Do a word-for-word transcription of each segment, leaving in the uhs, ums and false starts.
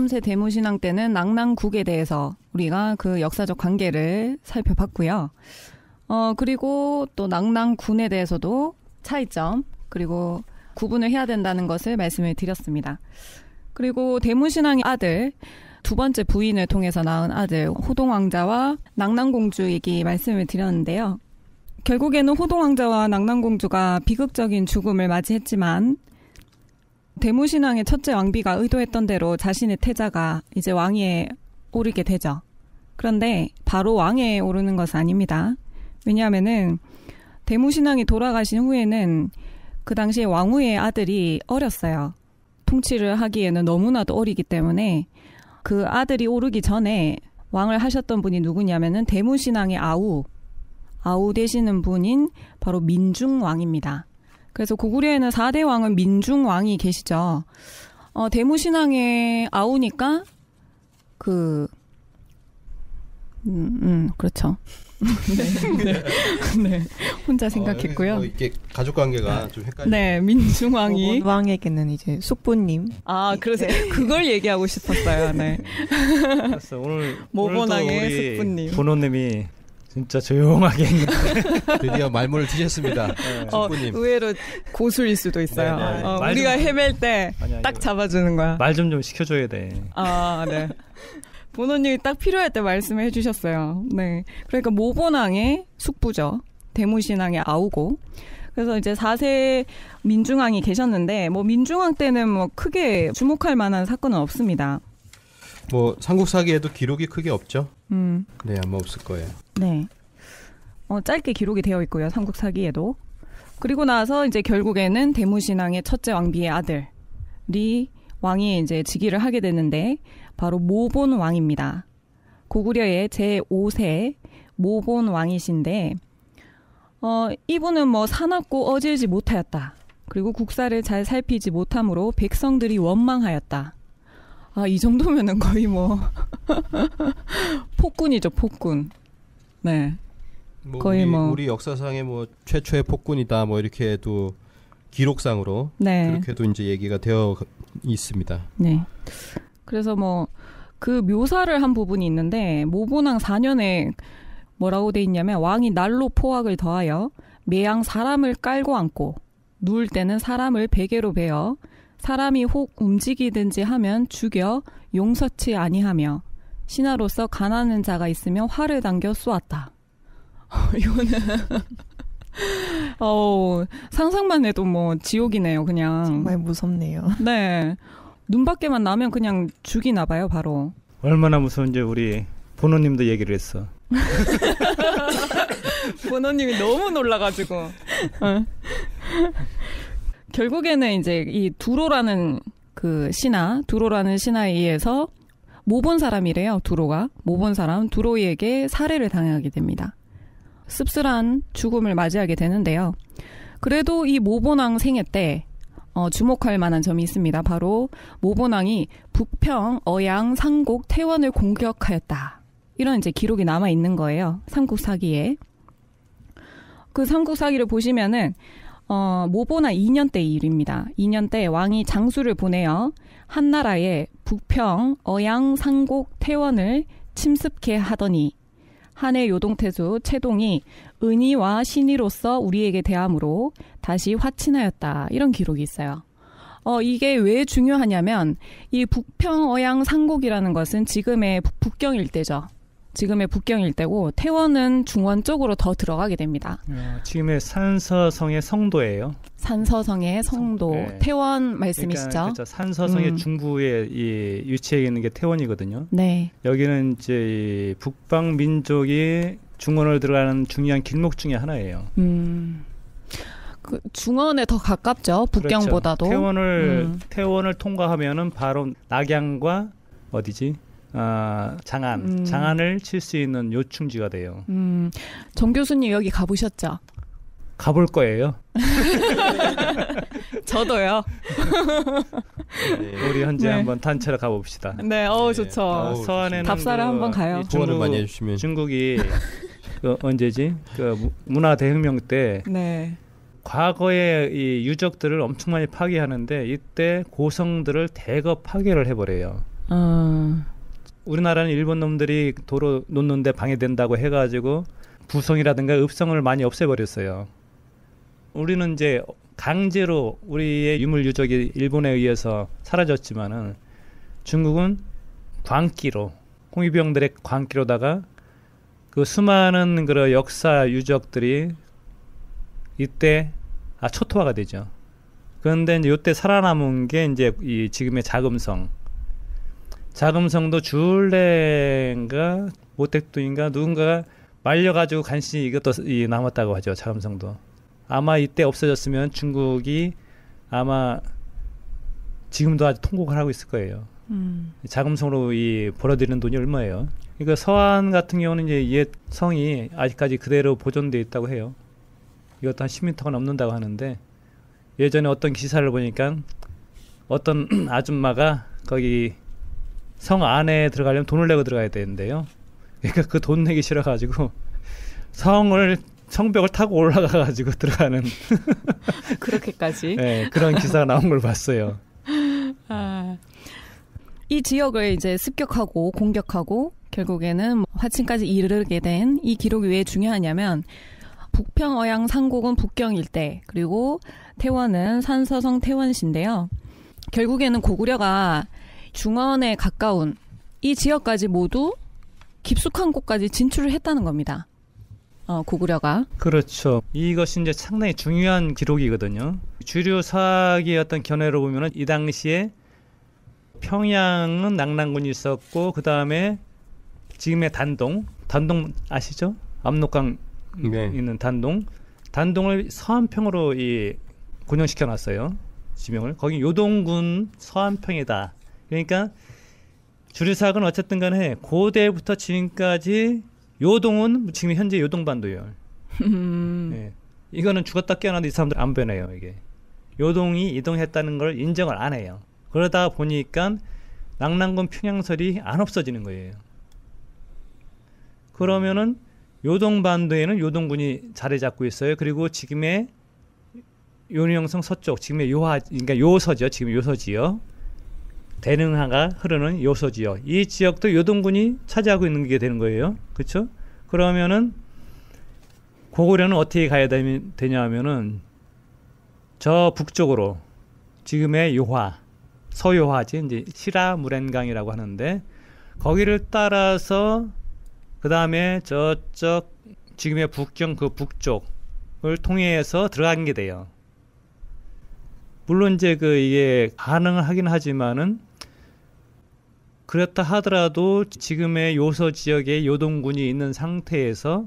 세 대무신앙 때는 낙랑국에 대해서 우리가 그 역사적 관계를 살펴봤고요. 어, 그리고 또 낙랑군에 대해서도 차이점, 그리고 구분을 해야 된다는 것을 말씀을 드렸습니다. 그리고 대무신앙의 아들, 두 번째 부인을 통해서 낳은 아들 호동왕자와 낙랑공주 얘기 말씀을 드렸는데요. 결국에는 호동왕자와 낙랑공주가 비극적인 죽음을 맞이했지만 대무신앙의 첫째 왕비가 의도했던 대로 자신의 태자가 이제 왕위에 오르게 되죠. 그런데 바로 왕위에 오르는 것은 아닙니다. 왜냐하면은 대무신앙이 돌아가신 후에는 그 당시에 왕후의 아들이 어렸어요. 통치를 하기에는 너무나도 어리기 때문에 그 아들이 오르기 전에 왕을 하셨던 분이 누구냐면은 대무신앙의 아우, 아우 되시는 분인 바로 민중왕입니다. 그래서 고구려에는 사 대 왕은 민중왕이 계시죠. 어, 대무신앙의 아우니까 그 음, 음 그렇죠. 네, 네, 네, 혼자 생각했고요. 어, 뭐 이게 가족 관계가 좀 헷갈려요. 네, 민중왕이 왕에게는 이제 숙부님. 아, 그래서 네. 그걸 얘기하고 싶었어요. 네. 그래서 오늘 모본왕의 숙부님. 본호님이 진짜 조용하게 했는데 드디어 말문을 트셨습니다. 네. 어, 의외로 고수일 수도 있어요. 네, 네. 어, 우리가 좀, 헤맬 때 딱 잡아주는 거야. 말 좀 좀 시켜줘야 돼. 아, 네. 본원님이 딱 필요할 때 말씀을 해주셨어요. 네. 그러니까 모본왕의 숙부죠. 대무신왕의 아우고. 그래서 이제 사 세 민중왕이 계셨는데, 뭐 민중왕 때는 뭐 크게 주목할 만한 사건은 없습니다. 뭐 삼국사기에도 기록이 크게 없죠. 음. 네, 아마 없을 거예요. 네. 어, 짧게 기록이 되어 있고요. 삼국사기에도. 그리고 나서 이제 결국에는 대무신왕의 첫째 왕비의 아들이 왕이 이제 즉위를 하게 되는데 바로 모본왕입니다. 고구려의 제오 세 모본왕이신데 어, 이분은 뭐 사납고 어질지 못하였다. 그리고 국사를 잘 살피지 못함으로 백성들이 원망하였다. 아, 이 정도면은 거의 뭐 폭군이죠, 폭군. 네. 뭐 거의 우리, 뭐 우리 역사상의 뭐 최초의 폭군이다 뭐 이렇게도 기록상으로 네. 그렇게도 이제 얘기가 되어 있습니다. 네. 그래서 뭐 그 묘사를 한 부분이 있는데 모본왕 사 년에 뭐라고 돼 있냐면 왕이 날로 포악을 더하여 매양 사람을 깔고 앉고 누울 때는 사람을 베개로 베어 사람이 혹 움직이든지 하면 죽여 용서치 아니하며 신하로서 가난한 자가 있으면 활을 당겨 쏘았다. 이거는 어, 상상만 해도 뭐 지옥이네요, 그냥. 정말 무섭네요. 네. 눈밖에만 나면 그냥 죽이나 봐요, 바로. 얼마나 무서운지 우리 본호님도 얘기를 했어. 본호님이 너무 놀라가지고. 어. 결국에는 이제 이 두로라는 그 신하, 두로라는 신하에 의해서 모본 사람이래요, 두로가. 모본 사람, 두로이에게 살해를 당하게 됩니다. 씁쓸한 죽음을 맞이하게 되는데요. 그래도 이 모본왕 생애 때 어, 주목할 만한 점이 있습니다. 바로 모본왕이 북평, 어양, 상곡, 태원을 공격하였다. 이런 이제 기록이 남아 있는 거예요. 삼국사기에. 그 삼국사기를 보시면은 어, 모본왕 이 년 때 일입니다. 이 년 때 왕이 장수를 보내어 한나라에 북평, 어양, 상곡, 태원을 침습케 하더니 한해 요동태수 채동이 은희와 신의로서 우리에게 대함으로 다시 화친하였다. 이런 기록이 있어요. 어, 이게 왜 중요하냐면 이 북평, 어양, 상곡이라는 것은 지금의 북경 일대죠. 지금의 북경 일대고 태원은 중원 쪽으로 더 들어가게 됩니다. 어, 지금의 산서성의 성도예요. 산서성의 성도, 네. 태원 말씀이시죠? 그러니까, 그렇죠. 산서성의 음. 중부에 이 위치해 있는 게 태원이거든요. 네. 여기는 이제 북방 민족이 중원을 들어가는 중요한 길목 중에 하나예요. 음. 그 중원에 더 가깝죠. 북경보다도. 그렇죠. 태원을 음. 태원을 통과하면은 바로 낙양과 어디지? 아, 장안. 음. 장안을 칠 수 있는 요충지가 돼요. 음. 정 교수님 여기 가보셨죠? 가볼 거예요. 저도요. 네. 우리 현재 네. 한번 단체로 가봅시다. 네, 어 좋죠. 어, 서안에는 답사를 그, 한번 가요. 조언을 많이 해주시면. 중국이 그 언제지? 그 문화 대혁명 때 네. 과거의 이 유적들을 엄청 많이 파괴하는데 이때 고성들을 대거 파괴를 해버려요. 어. 우리나라는 일본 놈들이 도로 놓는데 방해된다고 해가지고 부성이라든가 읍성을 많이 없애버렸어요. 우리는 이제 강제로 우리의 유물 유적이 일본에 의해서 사라졌지만은 중국은 광기로 홍위병들의 광기로다가 그 수많은 그런 역사 유적들이 이때 아 초토화가 되죠. 그런데 이제 이때 살아남은 게 이제 이 지금의 자금성. 자금성도 줄레인가 모택도인가 누군가가 말려가지고 간신히 이것도 이 남았다고 하죠. 자금성도. 아마 이때 없어졌으면 중국이 아마 지금도 아주 통곡을 하고 있을 거예요. 음. 자금성으로 이 벌어들이는 돈이 얼마예요? 그러니까 서안 같은 경우는 이제 옛 성이 아직까지 그대로 보존되어 있다고 해요. 이것도 한 십 미터가 넘는다고 하는데 예전에 어떤 기사를 보니까 어떤 아줌마가 거기 성 안에 들어가려면 돈을 내고 들어가야 되는데요. 그러니까 그 돈 내기 싫어가지고 성을 성벽을 타고 올라가가지고 들어가는 그렇게까지. 네, 그런 기사가 나온 걸 봤어요. 아, 이 지역을 이제 습격하고 공격하고 결국에는 화친까지 이르게 된 이 기록이 왜 중요하냐면 북평어양 상곡은 북경 일대 그리고 태원은 산서성 태원시인데요. 결국에는 고구려가 중원에 가까운 이 지역까지 모두 깊숙한 곳까지 진출을 했다는 겁니다. 어, 고구려가. 그렇죠. 이것이 이제 상당히 중요한 기록이거든요. 주류 사학의 어떤 견해로 보면은 이 당시에 평양은 낙랑군이 있었고 그 다음에 지금의 단동, 단동 아시죠? 압록강 네. 있는 단동, 단동을 서안평으로 이 군영시켜 놨어요. 지명을. 거기 요동군 서안평이다. 그러니까 주류사학은 어쨌든 간에 고대부터 지금까지 요동은 지금 현재 요동반도예요. 음. 네. 이거는 죽었다 깨어나도 이 사람들 안 변해요. 이게 요동이 이동했다는 걸 인정을 안 해요. 그러다 보니까 낙랑군 평양설이 안 없어지는 거예요. 그러면은 요동반도에는 요동군이 자리 잡고 있어요. 그리고 지금의 요령성 서쪽, 지금의 요하, 그러니까 요서죠. 지금 요서지요. 대릉하가 흐르는 요서지요. 이 지역도 요동군이 차지하고 있는 게 되는 거예요. 그렇죠? 그러면은 고구려는 어떻게 가야 되냐 하면은 저 북쪽으로 지금의 요하, 서요하지 이제 시라무렌강이라고 하는데 거기를 따라서 그 다음에 저쪽 지금의 북경 그 북쪽을 통해서 들어간 게 돼요. 물론 이제 그 이게 가능을 하긴 하지만은 그렇다 하더라도 지금의 요서 지역에 요동군이 있는 상태에서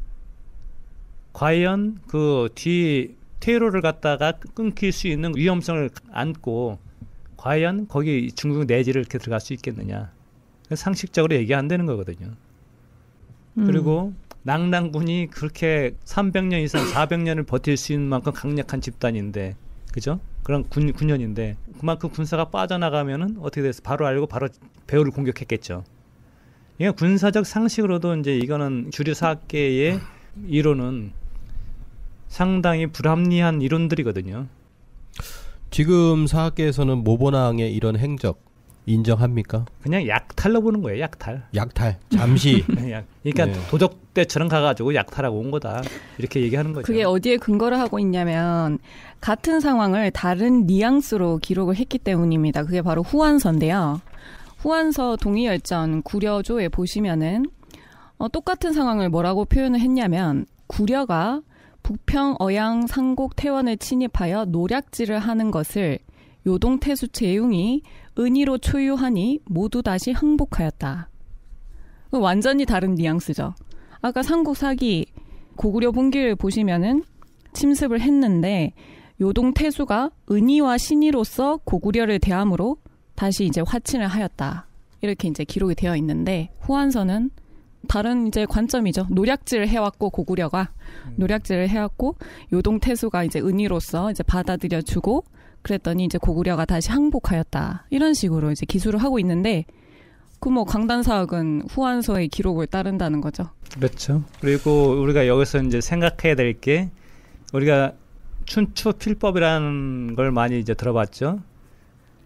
과연 그 뒤 퇴로를 갖다가 끊길 수 있는 위험성을 안고 과연 거기 중국 내지를 이렇게 들어갈 수 있겠느냐. 상식적으로 얘기 안 되는 거거든요. 음. 그리고 낙랑군이 그렇게 삼백 년 이상 사백 년을 버틸 수 있는 만큼 강력한 집단인데, 그죠? 그런 군, 군연인데 그만큼 군사가 빠져나가면은 어떻게 됐어? 바로 알고 바로 배후를 공격했겠죠. 이게 군사적 상식으로도 이제 이거는 주류사학계의 이론은 상당히 불합리한 이론들이거든요. 지금 사학계에서는 모본왕의 이런 행적 인정합니까? 그냥 약탈로 보는 거예요. 약탈. 약탈. 잠시. 그러니까 네. 도적 때처럼 가가지고 약탈하고 온 거다. 이렇게 얘기하는 거죠. 그게 어디에 근거를 하고 있냐면 같은 상황을 다른 뉘앙스로 기록을 했기 때문입니다. 그게 바로 후한서인데요. 후한서 동의열전 구려조에 보시면은 어, 똑같은 상황을 뭐라고 표현을 했냐면 구려가 북평 어양 상곡 태원을 침입하여 노략질을 하는 것을 요동태수 제융이 은희로 초유하니 모두 다시 항복하였다. 완전히 다른 뉘앙스죠. 아까 상국 사기 고구려 bun기를 보시면은 침습을 했는데 요동태수가 은희와 신이로서 고구려를 대함으로 다시 이제 화친을 하였다. 이렇게 이제 기록이 되어 있는데 후한서는 다른 이제 관점이죠. 노략질을 해왔고 고구려가 노략질을 해왔고 요동태수가 이제 은희로서 이제 받아들여주고 그랬더니 이제 고구려가 다시 항복하였다. 이런 식으로 이제 기술을 하고 있는데 그 뭐 강단사학은 후한서의 기록을 따른다는 거죠. 그렇죠. 그리고 우리가 여기서 이제 생각해야 될 게 우리가 춘추 필법이라는 걸 많이 이제 들어봤죠.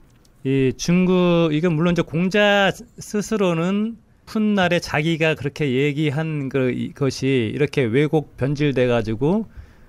이 중국 이건 물론 이제 공자 스스로는 훗날에 자기가 그렇게 얘기한 그 것이 이렇게 왜곡 변질돼 가지고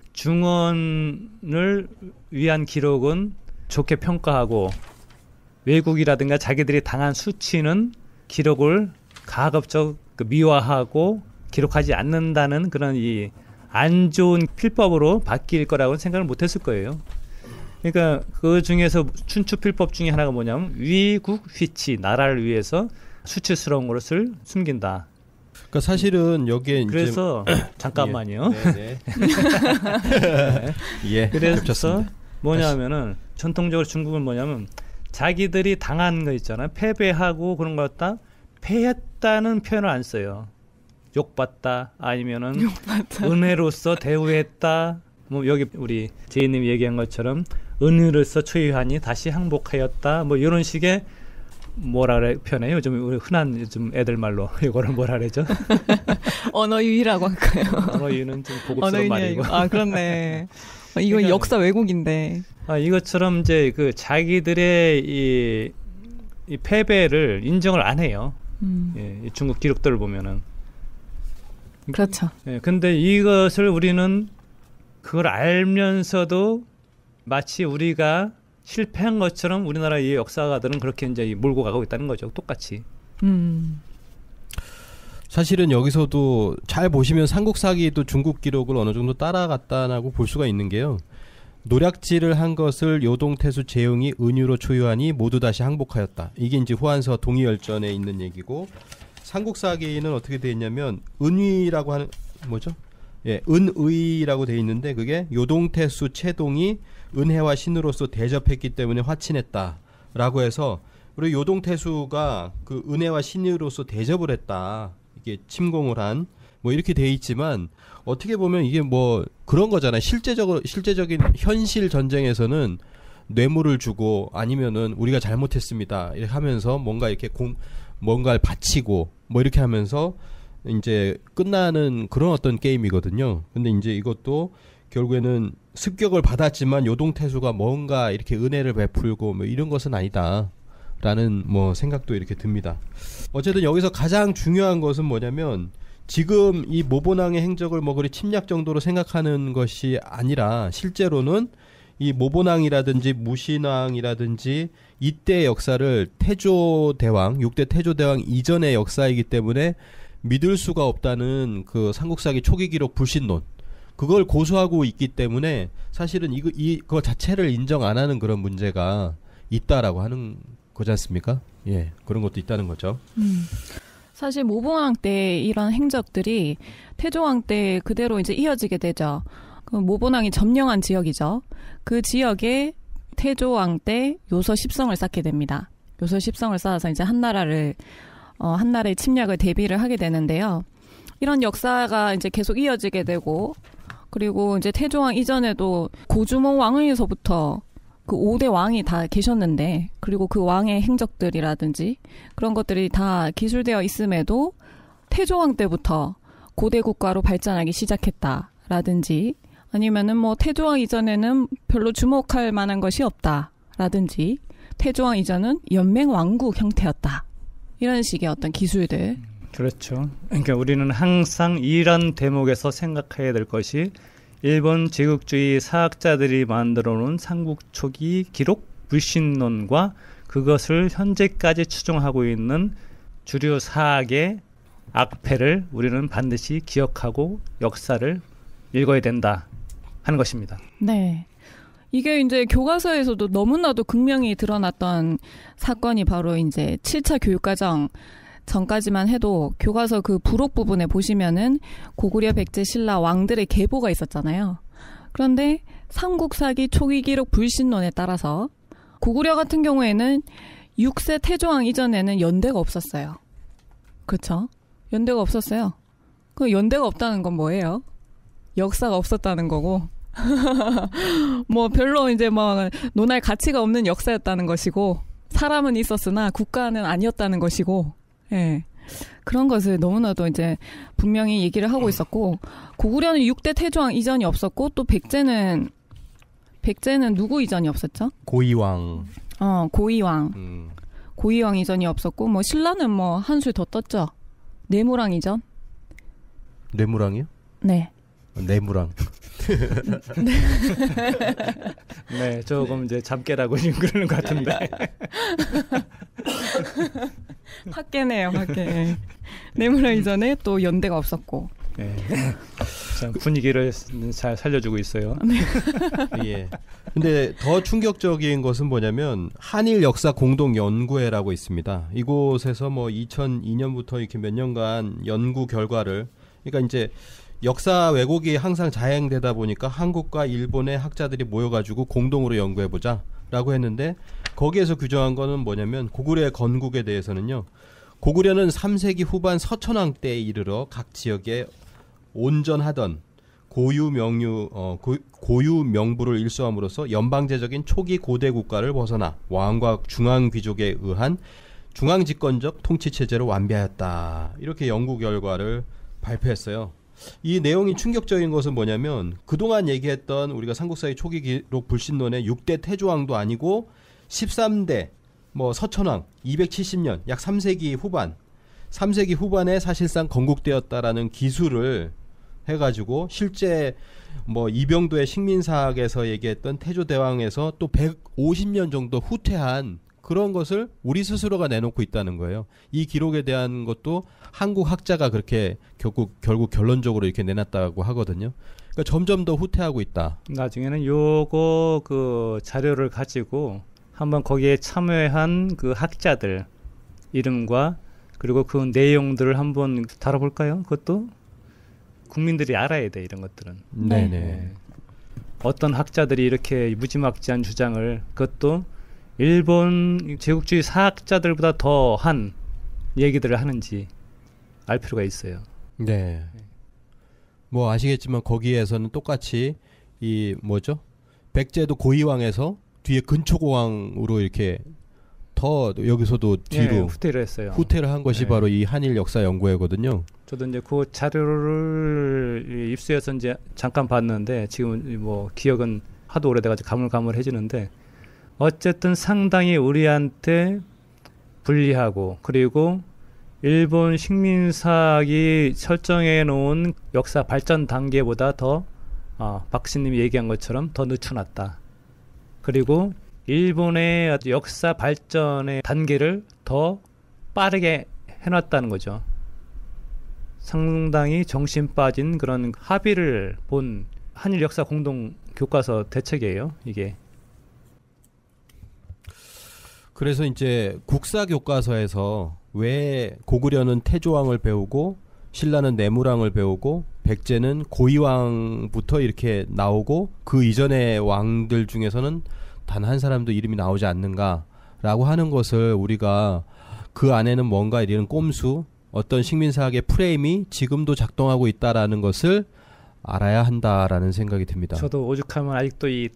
중언을 위한 기록은 좋게 평가하고 왜곡이라든가 자기들이 당한 수치는 기록을 가급적 미화하고 기록하지 않는다는 그런 이 안 좋은 필법으로 바뀔 거라고 생각을 못했을 거예요. 그러니까 그 중에서 춘추 필법 중에 하나가 뭐냐면 위국 휘치, 나라를 위해서 수치스러운 것을 숨긴다. 그러니까 사실은 여기에 그래서 이제 잠깐만요. 예, 네, 네. 예, 그래서 겹쳤습니다. 뭐냐면은 전통적으로 중국은 뭐냐면 자기들이 당한 거 있잖아요. 패배하고 그런 거 갖다 패했다는 표현을 안 써요. 욕받다 아니면은 욕받다. 은혜로서 대우했다. 뭐 여기 우리 제이님이 얘기한 것처럼 은혜로서 초유하니 다시 항복하였다. 뭐 이런 식의 뭐라 그래 표현해요. 요즘 우리 흔한 요즘 애들 말로 이거를 뭐라 그러죠? 언어유희라고 할까요? 언어유희는 좀 고급스러운 말이고. 아 그렇네. 이거 그러니까, 역사 왜곡인데. 아 이것처럼 이제 그 자기들의 이, 이 패배를 인정을 안 해요. 음. 예, 이 중국 기록들을 보면은. 그렇죠. 예, 근데 이것을 우리는 그걸 알면서도 마치 우리가 실패한 것처럼 우리나라의 역사가들은 그렇게 이제 몰고 가고 있다는 거죠. 똑같이. 음. 사실은 여기서도 잘 보시면 삼국사기도 중국 기록을 어느 정도 따라갔다라고 볼 수가 있는 게요. 노략질을 한 것을 요동태수 재응이 은유로 초유하니 모두 다시 항복하였다. 이게 이제 후한서 동의열전에 있는 얘기고, 삼국사기는 어떻게 되어 있냐면 은위라고 하는 뭐죠? 예, 은의라고 되어 있는데 그게 요동태수 채동이 은혜와 신으로서 대접했기 때문에 화친했다라고 해서 우리 요동태수가 그 은혜와 신으로서 대접을 했다. 이게 침공을 한 뭐 이렇게 돼 있지만 어떻게 보면 이게 뭐 그런 거잖아요. 실제적으로 실제적인 현실 전쟁에서는 뇌물을 주고 아니면은 우리가 잘못했습니다. 이렇게 하면서 뭔가 이렇게 공 뭔가를 바치고 뭐 이렇게 하면서 이제 끝나는 그런 어떤 게임이거든요. 근데 이제 이것도 결국에는 습격을 받았지만 요동태수가 뭔가 이렇게 은혜를 베풀고 뭐 이런 것은 아니다라는 뭐 생각도 이렇게 듭니다. 어쨌든 여기서 가장 중요한 것은 뭐냐면 지금 이 모본왕의 행적을 뭐 그리 침략 정도로 생각하는 것이 아니라 실제로는 이 모본왕이라든지 무신왕이라든지 이때 역사를 태조대왕, 육 대 태조대왕 이전의 역사이기 때문에 믿을 수가 없다는 그 삼국사기 초기 기록 불신론, 그걸 고수하고 있기 때문에 사실은 이거 이거 자체를 인정 안 하는 그런 문제가 있다라고 하는 거지 않습니까? 예, 그런 것도 있다는 거죠. 음. 사실 모본왕 때 이런 행적들이 태조왕 때 그대로 이제 이어지게 되죠. 그 모본왕이 점령한 지역이죠. 그 지역에 태조왕 때 요서 십성을 쌓게 됩니다. 요서 십성을 쌓아서 이제 한나라를 어, 한나라의 침략을 대비를 하게 되는데요. 이런 역사가 이제 계속 이어지게 되고, 그리고 이제 태조왕 이전에도 고주몽 왕에서부터 그 오 대 왕이 다 계셨는데, 그리고 그 왕의 행적들이라든지 그런 것들이 다 기술되어 있음에도 태조왕 때부터 고대 국가로 발전하기 시작했다라든지, 아니면은 뭐 태조왕 이전에는 별로 주목할 만한 것이 없다라든지, 태조왕 이전은 연맹 왕국 형태였다. 이런 식의 어떤 기술들. 그렇죠. 그러니까 우리는 항상 이런 대목에서 생각해야 될 것이 일본 제국주의 사학자들이 만들어 놓은 삼국 초기 기록 불신론과 그것을 현재까지 추종하고 있는 주류 사학의 악패를 우리는 반드시 기억하고 역사를 읽어야 된다 하는 것입니다. 네. 이게 이제 교과서에서도 너무나도 극명히 드러났던 사건이 바로 이제 칠 차 교육과정 전까지만 해도 교과서 그 부록 부분에 보시면은 고구려, 백제, 신라 왕들의 계보가 있었잖아요. 그런데 삼국사기 초기 기록 불신론에 따라서 고구려 같은 경우에는 육 세 태조왕 이전에는 연대가 없었어요. 그렇죠? 연대가 없었어요. 그 연대가 없다는 건 뭐예요? 역사가 없었다는 거고. 뭐 별로 이제 뭐 논할 가치가 없는 역사였다는 것이고, 사람은 있었으나 국가는 아니었다는 것이고, 예. 그런 것을 너무나도 이제 분명히 얘기를 하고 있었고, 고구려는 육 대 태조왕 이전이 없었고, 또 백제는 백제는 누구 이전이 없었죠? 고이왕. 어, 고이왕. 음. 고이왕 이전이 없었고 뭐 신라는 뭐 한술 더 떴죠. 내무랑 이전? 뇌무랑이요? 네. 내무랑. 네, 조금 이제 잠깨라고 지금 그러는 것 같은데. 학계네요, 학계. 내무랑 이전에 또 연대가 없었고. 네. 참 분위기를 잘 살려주고 있어요. 예. 근데 더 충격적인 것은 뭐냐면 한일 역사 공동 연구회라고 있습니다. 이곳에서 뭐 이천이 년부터 이렇게 몇 년간 연구 결과를, 그러니까 이제 역사 왜곡이 항상 자행되다 보니까 한국과 일본의 학자들이 모여가지고 공동으로 연구해보자라고 했는데, 거기에서 규정한 거는 뭐냐면 고구려 건국에 대해서는요, 고구려는 삼 세기 후반 서천왕 때에 이르러 각 지역에 온전하던 고유 명유 어, 고, 고유 명부를 일소함으로써 연방제적인 초기 고대 국가를 벗어나 왕과 중앙 귀족에 의한 중앙 집권적 통치 체제로 완비하였다. 이렇게 연구 결과를 발표했어요. 이 내용이 충격적인 것은 뭐냐면 그동안 얘기했던 우리가 삼국사의 초기 기록 불신론의 육 대 태조왕도 아니고 십삼 대 뭐 서천왕 이백칠십 년 약 삼 세기 후반 삼 세기 후반에 사실상 건국되었다라는 기술을 해가지고 실제 뭐 이병도의 식민사학에서 얘기했던 태조대왕에서 또 백오십 년 정도 후퇴한 그런 것을 우리 스스로가 내놓고 있다는 거예요. 이 기록에 대한 것도 한국 학자가 그렇게 결국, 결국 결론적으로 이렇게 내놨다고 하거든요. 그러니까 점점 더 후퇴하고 있다. 나중에는 요거 그 자료를 가지고 한번 거기에 참여한 그 학자들 이름과 그리고 그 내용들을 한번 다뤄볼까요? 그것도 국민들이 알아야 돼, 이런 것들은. 네네. 네. 어떤 학자들이 이렇게 무지막지한 주장을, 그것도 일본 제국주의 사학자들보다 더한 얘기들을 하는지 알 필요가 있어요. 네. 뭐 아시겠지만 거기에서는 똑같이 이 뭐죠? 백제도 고이왕에서 뒤에 근초고왕으로 이렇게 더 여기서도 뒤로 예, 후퇴를 했어요. 후퇴를 한 것이 네. 바로 이 한일 역사 연구회거든요. 저도 이제 그 자료를 입수해서 이제 잠깐 봤는데 지금 뭐 기억은 하도 오래돼가지고 가물가물해지는데, 어쨌든 상당히 우리한테 불리하고, 그리고 일본 식민사학이 설정해 놓은 역사 발전 단계보다 더 어, 박신님이 얘기한 것처럼 더 늦춰놨다. 그리고 일본의 역사 발전의 단계를 더 빠르게 해놨다는 거죠. 상당히 정신 빠진 그런 합의를 본 한일 역사 공동 교과서 대책이에요, 이게. 그래서 이제 국사 교과서에서 왜 고구려는 태조왕을 배우고 신라는 내무랑을 배우고 백제는 고이왕부터 이렇게 나오고 그 이전의 왕들 중에서는 단 한 사람도 이름이 나오지 않는가라고 하는 것을 우리가 그 안에는 뭔가 이런 꼼수, 어떤 식민사학의 프레임이 지금도 작동하고 있다라는 것을 알아야 한다라는 생각이 듭니다. 저도 오죽하면 아직도 이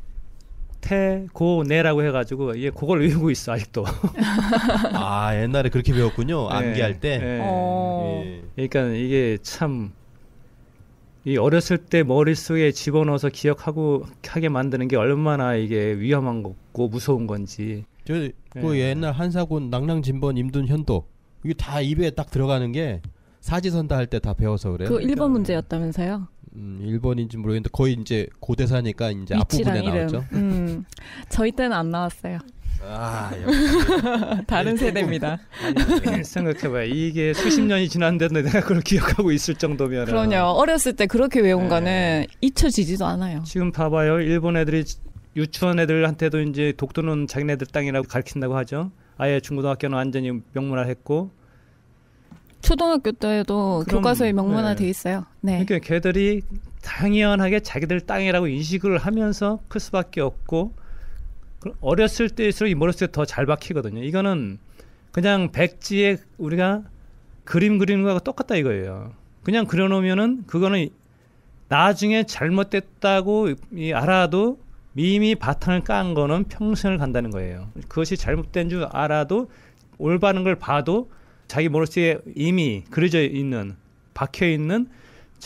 태고내라고 해가지고 이게 그걸 외우고 있어 아직도. 아, 옛날에 그렇게 배웠군요. 암기할 때. 네. 어. 예. 그러니까 이게 참 이 어렸을 때 머릿속에 집어넣어서 기억하고 하게 만드는 게 얼마나 이게 위험한 거고 무서운 건지. 저, 그 예. 옛날 한사군, 낭랑진번, 임둔, 현도 이게 다 입에 딱 들어가는 게 사지선다 할 때 다 배워서 그래요. 그 일 번 문제였다면서요? 음, 일 번인지 모르겠는데 거의 이제 고대사니까 이제 앞부분에 이름. 나왔죠. 음, 저희 때는 안 나왔어요. 아, 역시. 다른 세대입니다. 아니, 생각해봐요. 이게 수십 년이 지났는데 내가 그걸 기억하고 있을 정도면. 그럼요. 어렸을 때 그렇게 외운 네. 거는 잊혀지지도 않아요. 지금 봐봐요. 일본 애들이 유치원 애들한테도 이제 독도는 자기네들 땅이라고 가르친다고 하죠. 아예 중고등학교는 완전히 명문화했고. 초등학교 때도 그럼, 교과서에 명문화 네. 돼 있어요. 네. 그러니까 걔들이 당연하게 자기들 땅이라고 인식을 하면서 클 수밖에 없고, 어렸을 때일수록 이 머릿속에 더 잘 박히거든요. 이거는 그냥 백지에 우리가 그림 그리는 거하고 똑같다 이거예요. 그냥 그려놓으면은 그거는 나중에 잘못됐다고 이 알아도 이미 바탕을 깐 거는 평생을 간다는 거예요. 그것이 잘못된 줄 알아도 올바른 걸 봐도 자기 머릿속에 이미 그려져 있는, 박혀 있는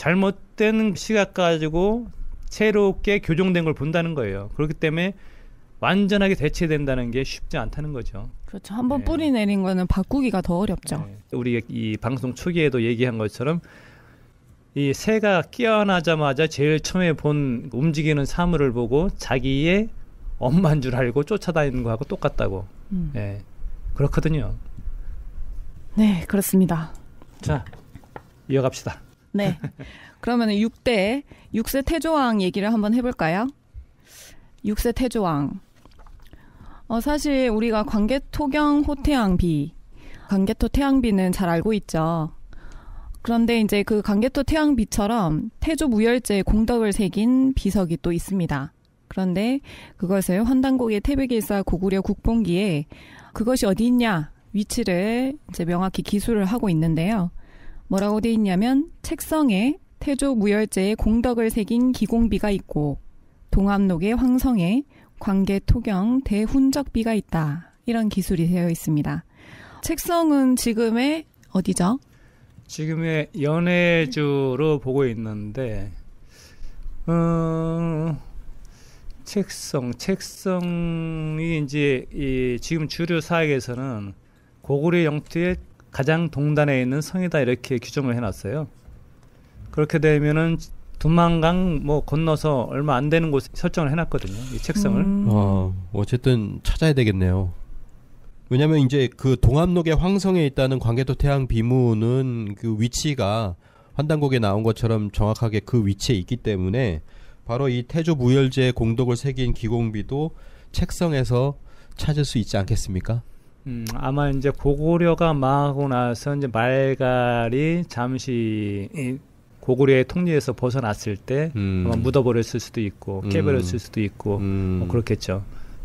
잘못된 시각 가지고 새롭게 교정된 걸 본다는 거예요. 그렇기 때문에 완전하게 대체된다는 게 쉽지 않다는 거죠. 그렇죠. 한번 네. 뿌리 내린 거는 바꾸기가 더 어렵죠. 네. 우리 이 방송 초기에도 얘기한 것처럼 이 새가 깨어나자마자 제일 처음에 본 움직이는 사물을 보고 자기의 엄마인 줄 알고 쫓아다니는 거하고 똑같다고. 음. 네. 그렇거든요. 네, 그렇습니다. 자, 이어갑시다. 네. 그러면 육 대, 육 세 태조왕 얘기를 한번 해볼까요? 육 세 태조왕. 어, 사실 우리가 광개토경 호태양비, 광개토 태양비는 잘 알고 있죠. 그런데 이제 그 광개토 태양비처럼 태조 무열제의 공덕을 새긴 비석이 또 있습니다. 그런데 그것을 환단곡의 태백일사 고구려 국본기에 그것이 어디 있냐 위치를 이제 명확히 기술을 하고 있는데요. 뭐라고 돼 있냐면 책성에 태조 무열제의 공덕을 새긴 기공비가 있고 동암록의 황성에 광개토경 대훈적비가 있다. 이런 기술이 되어 있습니다. 책성은 지금의 어디죠? 지금의 연해주로 보고 있는데 어, 책성, 책성이 이제 이 지금 주류 사학에서는 고구려 영토의 가장 동단에 있는 성이다 이렇게 규정을 해놨어요. 그렇게 되면은 두만강 뭐 건너서 얼마 안 되는 곳에 설정을 해놨거든요. 이 책성을. 음. 어, 어쨌든 찾아야 되겠네요. 왜냐하면 이제 그 동암록의 황성에 있다는 광개토 태양 비무는 그 위치가 환단곡에 나온 것처럼 정확하게 그 위치에 있기 때문에 바로 이 태조 무열제의 공덕을 새긴 기공비도 책성에서 찾을 수 있지 않겠습니까? 음, 아마 이제 고구려가 망하고 나서 이제 말갈이 잠시 이 고구려의 통리에서 벗어났을 때 음. 아마 묻어버렸을 수도 있고 깨버렸을 수도 있고 음. 뭐 그렇겠죠.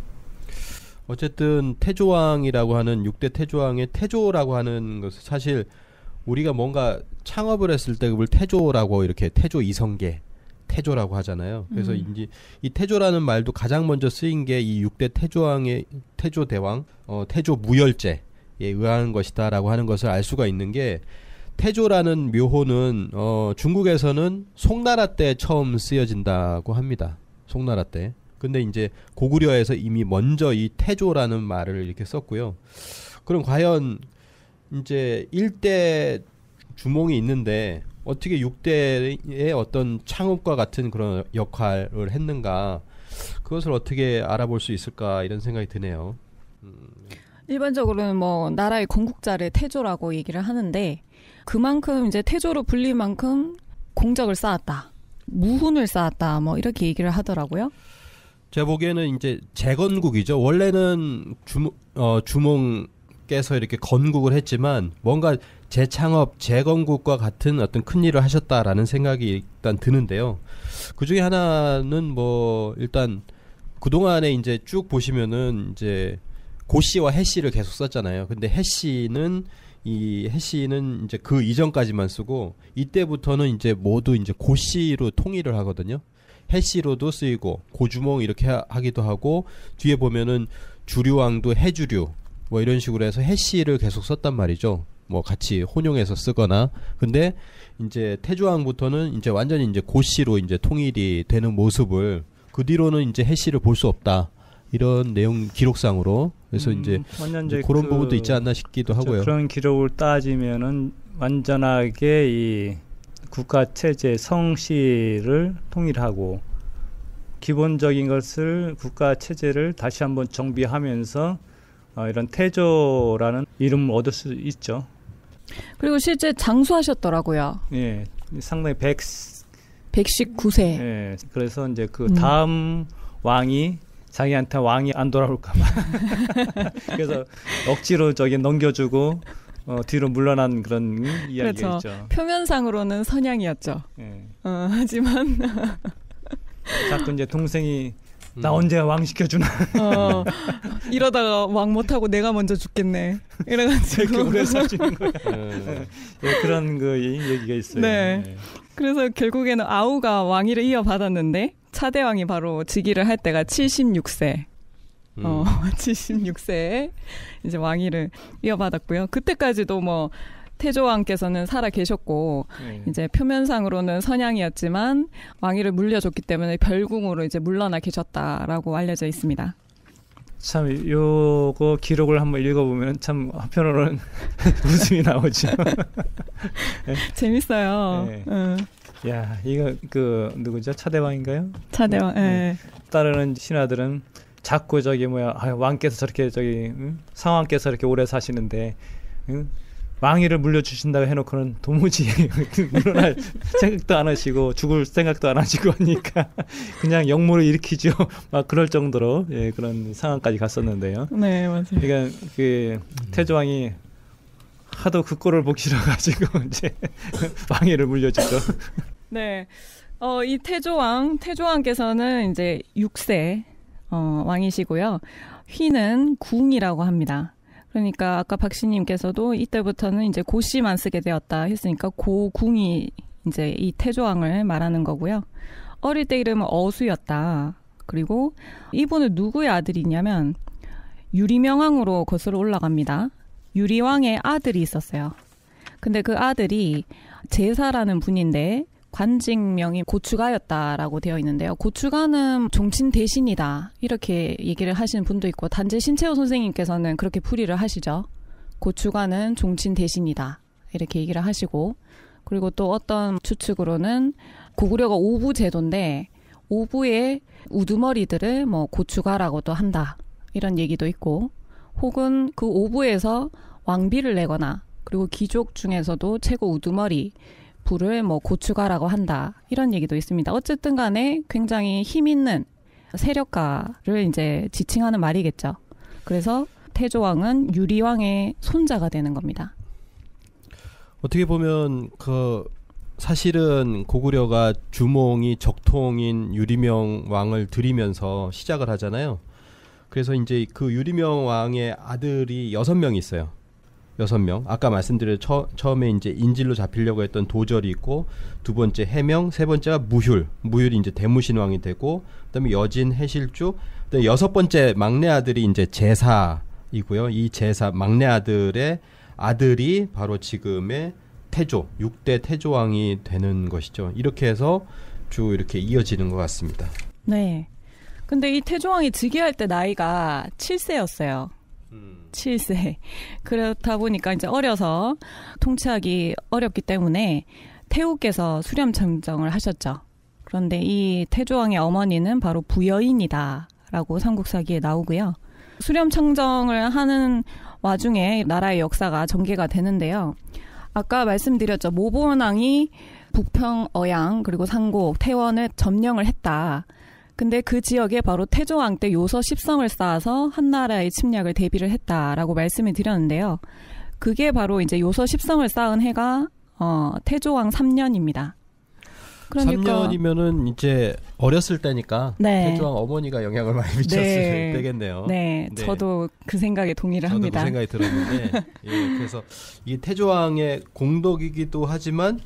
어쨌든 태조왕이라고 하는 육 대 태조왕의 태조라고 하는 것은 사실 우리가 뭔가 창업을 했을 때 그걸 태조라고 이렇게 태조 이성계 태조라고 하잖아요. 그래서 음. 이제 이 태조라는 말도 가장 먼저 쓰인 게 이 육 대 태조왕의 태조 대왕 어, 태조 무열제에 의한 것이다라고 하는 것을 알 수가 있는 게 태조라는 묘호는 어, 중국에서는 송나라 때 처음 쓰여진다고 합니다. 송나라 때. 근데 이제 고구려에서 이미 먼저 이 태조라는 말을 이렇게 썼고요. 그럼 과연 이제 일 대 주몽이 있는데 어떻게 육 대의 어떤 창업과 같은 그런 역할을 했는가 그것을 어떻게 알아볼 수 있을까 이런 생각이 드네요. 음. 일반적으로는 뭐 나라의 건국자를 태조라고 얘기를 하는데 그만큼 이제 태조로 불릴 만큼 공적을 쌓았다. 무훈을 쌓았다. 뭐 이렇게 얘기를 하더라고요. 제가 보기에는 이제 재건국이죠. 원래는 주, 어, 주몽께서 이렇게 건국을 했지만 뭔가 재창업, 재건국과 같은 어떤 큰 일을 하셨다라는 생각이 일단 드는데요. 그 중에 하나는 뭐 일단 그동안에 이제 쭉 보시면은 이제 고씨와 해씨를 계속 썼잖아요. 근데 해씨는 이 해씨는 이제 그 이전까지만 쓰고 이때부터는 이제 모두 이제 고씨로 통일을 하거든요. 해씨로도 쓰이고 고주몽 이렇게 하, 하기도 하고 뒤에 보면은 주류왕도 해주류 뭐 이런 식으로 해서 해씨를 계속 썼단 말이죠. 뭐 같이 혼용해서 쓰거나. 근데 이제 태조왕부터는 이제 완전히 이제 고씨로 이제 통일이 되는 모습을 그 뒤로는 이제 해씨를 볼 수 없다. 이런 내용 기록상으로 그래서 음, 이제, 이제 그런 그, 부분도 있지 않나 싶기도 그렇죠. 하고요. 그런 기록을 따지면은 완전하게 이 국가 체제 성씨를 통일하고 기본적인 것을 국가 체제를 다시 한번 정비하면서 어, 이런 태조라는 이름을 얻을 수 있죠. 그리고 실제 장수하셨더라고요. 예, 상당히 백 백십구 세. 예, 그래서 이제 그 음. 다음 왕이 자기한테 왕이 안 돌아올까봐 그래서 억지로 저기 넘겨주고 어, 뒤로 물러난 그런 이야기가 그렇죠. 있죠. 표면상으로는 선양이었죠. 예. 어, 하지만 자꾸 이제 동생이 음. 나 언제 왕 시켜주나 어, 이러다가 왕 못하고 내가 먼저 죽겠네. 이래가지고 이렇게 오래 사시는 거야. 음. 예, 그런 그 얘기가 있어요. 네. 예. 그래서 결국에는 아우가 왕위를 이어받았는데 차대왕이 바로 즉위를 할 때가 칠십육 세. 음. 어, 칠십육 세에 이제 왕위를 이어받았고요. 그때까지도 뭐 태조왕께서는 살아 계셨고 예. 이제 표면상으로는 선양이었지만 왕위를 물려줬기 때문에 별궁으로 이제 물러나 계셨다라고 알려져 있습니다. 참 요거 기록을 한번 읽어보면 참 한편으로는 웃음이 나오죠. 재밌어요. 네. 응. 야, 이거 그 누구죠? 차대왕인가요? 차대왕. 예. 네. 따르는 신하들은 자꾸 저기 뭐야 아, 왕께서 저렇게 저기 응? 상왕께서 이렇게 오래 사시는데 응? 왕위를 물려주신다고 해놓고는 도무지 물러날 생각도 안 하시고 죽을 생각도 안 하시고 하니까 그냥 역모를 일으키죠. 막 그럴 정도로 예, 그런 상황까지 갔었는데요. 네, 맞아요. 그러니까 그 태조왕이 하도 그 꼴을 보기 싫어가지고 이제 왕위를 물려주죠. 네. 어, 이 태조왕, 태조왕께서는 이제 육 세 어, 왕이시고요. 휘는 궁이라고 합니다. 그러니까 아까 박씨님께서도 이때부터는 이제 고씨만 쓰게 되었다 했으니까 고궁이 이제 이 태조왕을 말하는 거고요. 어릴 때 이름은 어수였다. 그리고 이분은 누구의 아들이냐면 유리명왕으로 거슬러 올라갑니다. 유리왕의 아들이 있었어요. 근데 그 아들이 제사라는 분인데 관직명이 고추가였다라고 되어 있는데요. 고추가는 종친 대신이다 이렇게 얘기를 하시는 분도 있고 단재 신채호 선생님께서는 그렇게 풀이를 하시죠. 고추가는 종친 대신이다 이렇게 얘기를 하시고 그리고 또 어떤 추측으로는 고구려가 오부 제도인데 오부의 우두머리들을 뭐 고추가라고도 한다 이런 얘기도 있고 혹은 그 오부에서 왕비를 내거나 그리고 귀족 중에서도 최고 우두머리 부를 뭐 고추가라고 한다 이런 얘기도 있습니다. 어쨌든 간에 굉장히 힘 있는 세력가를 이제 지칭하는 말이겠죠. 그래서 태조왕은 유리왕의 손자가 되는 겁니다. 어떻게 보면 그 사실은 고구려가 주몽이 적통인 유리명 왕을 들이면서 시작을 하잖아요. 그래서 이제 그 유리명 왕의 아들이 여섯 명 있어요. 여섯 명. 아까 말씀드린 처, 처음에 이제 인질로 잡히려고 했던 도절이 있고 두 번째 해명, 세 번째가 무휼. 무휼이 이제 대무신왕이 되고 그다음에 여진, 해실주. 그다음에 여섯 번째 막내 아들이 이제 제사이고요. 이 제사 막내 아들의 아들이 바로 지금의 태조, 육 대 태조왕이 되는 것이죠. 이렇게 해서 쭉 이렇게 이어지는 것 같습니다. 네. 근데 이 태조왕이 즉위할 때 나이가 칠 세였어요. 칠 세. 그렇다 보니까 이제 어려서 통치하기 어렵기 때문에 태후께서 수렴청정을 하셨죠. 그런데 이 태조왕의 어머니는 바로 부여인이다라고 삼국사기에 나오고요. 수렴청정을 하는 와중에 나라의 역사가 전개가 되는데요. 아까 말씀드렸죠. 모본왕이 북평, 어양, 그리고 상곡, 태원을 점령을 했다. 근데 그 지역에 바로 태조왕 때 요서 십성을 쌓아서 한나라의 침략을 대비를 했다라고 말씀을 드렸는데요. 그게 바로 이제 요서 십성을 쌓은 해가 어, 태조왕 삼 년입니다. 그러니까 삼 년이면은 이제 어렸을 때니까 네. 태조왕 어머니가 영향을 많이 미쳤을 네. 때겠네요. 네, 네. 저도 그 생각에 동의를 저도 합니다. 그 생각이 들었는데 예, 그래서 이게 태조왕의 공덕이기도 하지만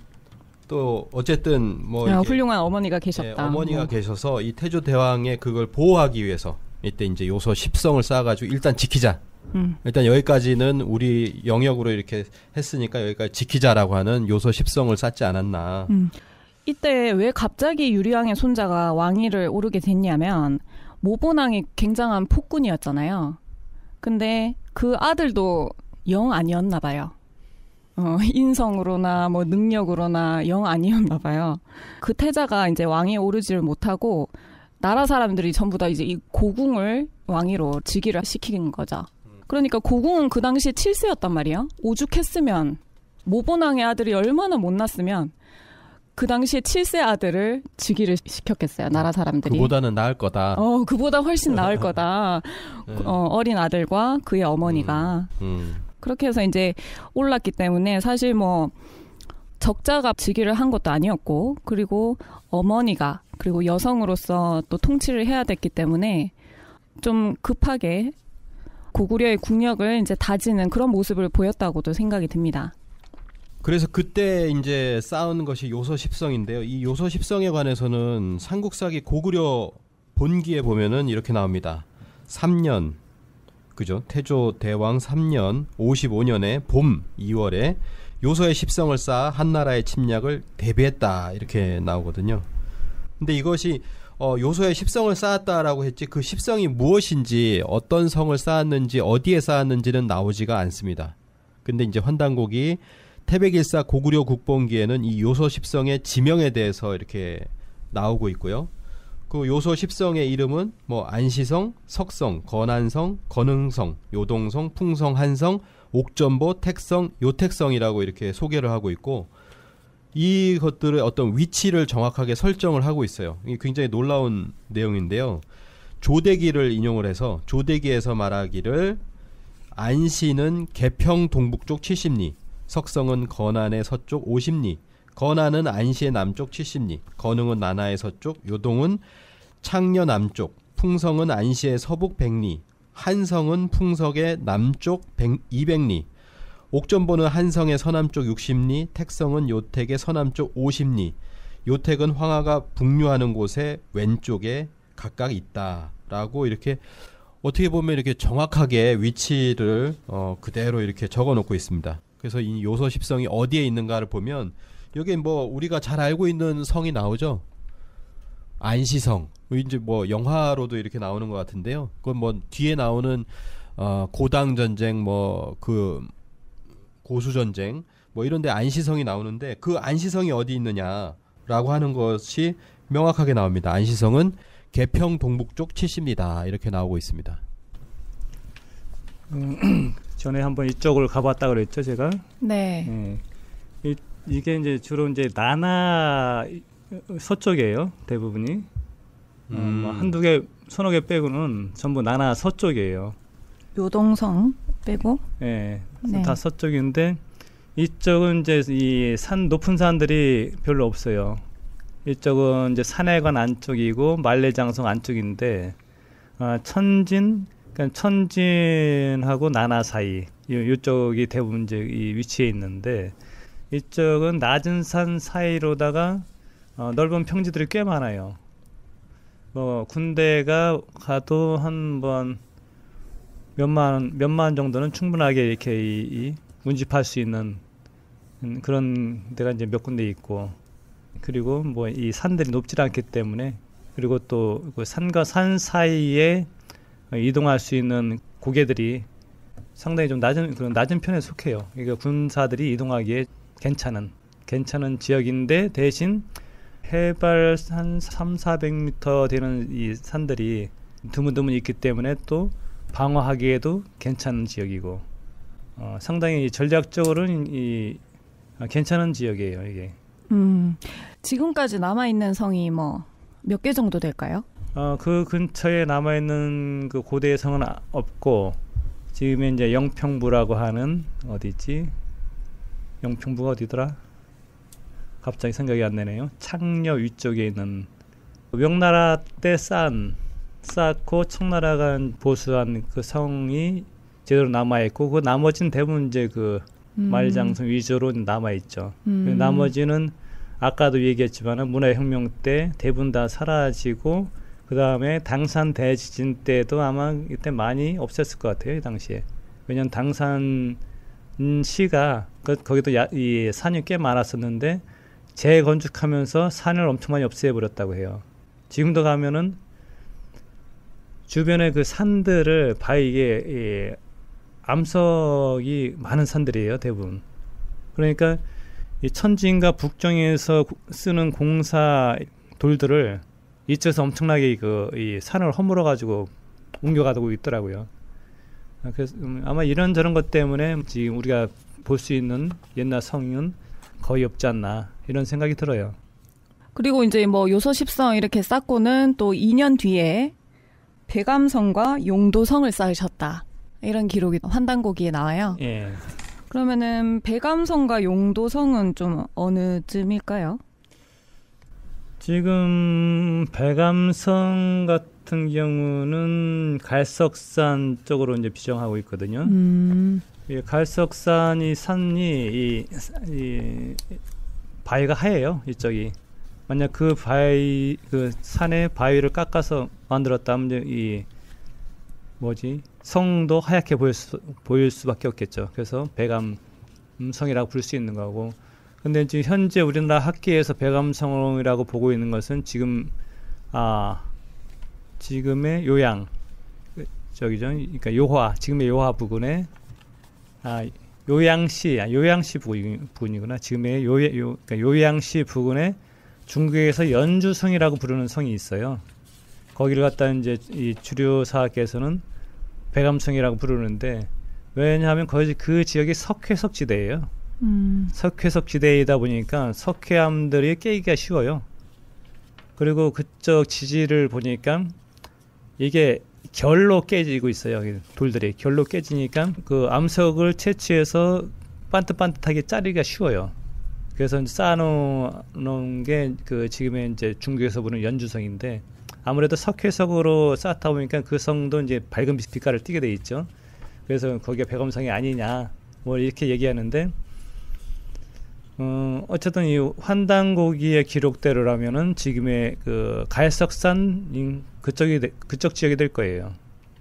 또 어쨌든 뭐 야, 이게, 훌륭한 어머니가 계셨다. 예, 어머니가 뭐. 계셔서 이 태조 대왕의 그걸 보호하기 위해서 이때 이제 요서 십성을 쌓아가지고 일단 지키자. 음. 일단 여기까지는 우리 영역으로 이렇게 했으니까 여기까지 지키자라고 하는 요서 십성을 쌓지 않았나. 음. 이때 왜 갑자기 유리왕의 손자가 왕위를 오르게 됐냐면 모본왕이 굉장한 폭군이었잖아요. 근데 그 아들도 영 아니었나 봐요. 어, 인성으로나 뭐 능력으로나 영 아니었나 봐요. 그 태자가 이제 왕위에 오르지를 못하고 나라 사람들이 전부 다 이제 이 고궁을 왕위로 즉위를 시키는 거죠. 그러니까 고궁은 그 당시에 칠 세였단 말이에요. 오죽했으면 모본왕의 아들이 얼마나 못났으면 그 당시에 칠 세 아들을 즉위를 시켰겠어요. 나라 사람들이. 그보다는 나을 거다. 어, 그보다 훨씬 나을 거다. 네. 어, 어린 아들과 그의 어머니가. 음, 음. 그렇게 해서 이제 올랐기 때문에 사실 뭐 적자가 즉위를 한 것도 아니었고 그리고 어머니가 그리고 여성으로서 또 통치를 해야 됐기 때문에 좀 급하게 고구려의 국력을 이제 다지는 그런 모습을 보였다고도 생각이 듭니다. 그래서 그때 이제 쌓은 것이 요서 십성인데요. 이 요서 십성에 관해서는 삼국사기 고구려 본기에 보면은 이렇게 나옵니다. 삼 년 그죠? 태조 대왕 삼 년 오십오 년에 봄 이월에 요서의 십성을 쌓아 한나라의 침략을 대비했다 이렇게 나오거든요. 근데 이것이 어, 요소의 십성을 쌓았다라고 했지 그 십성이 무엇인지 어떤 성을 쌓았는지 어디에 쌓았는지는 나오지가 않습니다. 근데 이제 환단곡이 태백일사 고구려 국본기에는 이 요소 십성의 지명에 대해서 이렇게 나오고 있고요. 그 요소 십성의 이름은 뭐 안시성, 석성, 건안성, 건흥성, 요동성, 풍성, 한성, 옥전보, 택성, 요택성이라고 이렇게 소개를 하고 있고 이것들의 어떤 위치를 정확하게 설정을 하고 있어요. 이게 굉장히 놀라운 내용인데요. 조대기를 인용을 해서 조대기에서 말하기를 안시는 개평 동북쪽 칠십 리, 석성은 건안의 서쪽 오십 리, 건안은 안시의 남쪽 칠십 리, 건흥은 난하의 서쪽, 요동은 창녀 남쪽, 풍성은 안시의 서북 백 리, 한성은 풍석의 남쪽 이백 리, 옥전보는 한성의 서남쪽 육십 리, 택성은 요택의 서남쪽 오십 리, 요택은 황하가 북류하는 곳에 왼쪽에 각각 있다라고 이렇게 어떻게 보면 이렇게 정확하게 위치를 어, 그대로 이렇게 적어놓고 있습니다. 그래서 이 요소 십성이 어디에 있는가를 보면 여기 뭐 우리가 잘 알고 있는 성이 나오죠. 안시성, 이제 뭐 영화로도 이렇게 나오는 것 같은데요. 그건 뭐 뒤에 나오는 어, 고당 전쟁, 뭐 그 고수 전쟁, 뭐 이런데 안시성이 나오는데 그 안시성이 어디 있느냐라고 하는 것이 명확하게 나옵니다. 안시성은 개평 동북쪽 칠십 리다 이렇게 나오고 있습니다. 음, 전에 한번 이쪽을 가봤다 그랬죠, 제가. 네. 네. 이, 이게 이제 주로 이제 나나 서쪽이에요, 대부분이. 음. 어, 뭐 한두 개, 서너 개 빼고는 전부 나나 서쪽이에요. 요동성 빼고? 예, 네. 다 서쪽인데 이쪽은 이제 이 산 높은 산들이 별로 없어요. 이쪽은 이제 산해관 안쪽이고 만례장성 안쪽인데 어, 천진, 그러니까 천진하고 나나 사이 이, 이쪽이 대부분 이제 이 위치에 있는데 이쪽은 낮은 산 사이로다가 어, 넓은 평지들이 꽤 많아요. 뭐 군대가 가도 한번 몇만 몇만 정도는 충분하게 이렇게 이, 이 운집할 수 있는 그런 데가 이제 몇 군데 있고, 그리고 뭐 이 산들이 높지 않기 때문에, 그리고 또 그 산과 산 사이에 이동할 수 있는 고개들이 상당히 좀 낮은 그런 낮은 편에 속해요. 그러니까 군사들이 이동하기에 괜찮은 괜찮은 지역인데 대신 해발 한 삼사백 미터 되는 이 산들이 드문드문 있기 때문에 또 방어하기에도 괜찮은 지역이고, 어, 상당히 전략적으로는 이, 아, 괜찮은 지역이에요, 이게. 음, 지금까지 남아있는 성이 뭐 몇 개 정도 될까요? 어, 그 근처에 남아있는 그 고대 성은 없고, 지금 이제 영평부라고 하는, 어디지? 영평부가 어디더라? 갑자기 생각이 안 나네요. 창녀 위쪽에 있는, 명나라 때 쌓은, 쌓고 청나라가 보수한 그 성이 제대로 남아있고, 그 나머지는 대부분 이제 그 음. 만례장성 위주로 남아있죠. 음. 나머지는 아까도 얘기했지만 문화혁명 때 대부분 다 사라지고, 그 다음에 당산 대지진 때도 아마 이때 많이 없었을 것 같아요, 이 당시에. 왜냐면 당산 시가 그, 거기도 야, 이 산이 꽤 많았었는데 재건축하면서 산을 엄청 많이 없애버렸다고 해요. 지금도 가면은 주변에 그 산들을 봐, 이게 이 암석이 많은 산들이에요, 대부분. 그러니까 이 천진과 북정에서 쓰는 공사 돌들을 이쪽에서 엄청나게 그 이 산을 허물어 가지고 옮겨가고 있더라고요. 그래서 아마 이런저런 것 때문에 지금 우리가 볼 수 있는 옛날 성은 거의 없지 않나 이런 생각이 들어요. 그리고 이제 뭐 요소 십성 이렇게 쌓고는 또 이 년 뒤에 배감성과 용도성을 쌓으셨다. 이런 기록이 환단고기에 나와요. 예. 그러면은 배감성과 용도성은 좀 어느 쯤일까요? 지금 배감성 같은 경우는 갈석산 쪽으로 이제 비정하고 있거든요. 음. 이 갈석산이 산이 이, 이 바위가 하얘요, 이쪽이. 만약 그 바위 그 산에 바위를 깎아서 만들었다면 이 뭐지 성도 하얗게 보일 수 보일 수밖에 없겠죠. 그래서 배감성이라고 부를 수 있는 거고. 근데 지금 현재 우리나라 학계에서 배감성이라고 보고 있는 것은 지금 아 지금의 요양 저기죠. 그러니까 요화 지금의 요화 부근에 아 요양시 아, 요양시 부근, 부근이구나. 지금의 요, 요 그러니까 요양시 부근에 중국에서 연주성이라고 부르는 성이 있어요. 거기를 갖다 이제 이 주류 사학계에서는 백암성이라고 부르는데 왜냐하면 거기 그 지역이 석회석 지대예요. 음. 석회석 지대이다 보니까 석회암들이 깨기가 쉬워요. 그리고 그쪽 지지를 보니까 이게 결로 깨지고 있어요. 돌들이 결로 깨지니까 그 암석을 채취해서 반듯반듯하게 자르기가 쉬워요. 그래서 쌓아놓은 게 그 지금의 이제 중국에서 보는 연주성인데 아무래도 석회석으로 쌓다 보니까 그 성도 이제 밝은 빛깔을 띠게 돼 있죠. 그래서 거기가 백암성이 아니냐 뭐 이렇게 얘기하는데 어 어쨌든 이 환단고기의 기록대로라면은 지금의 그 갈석산 그쪽이 그쪽 지역이 될 거예요.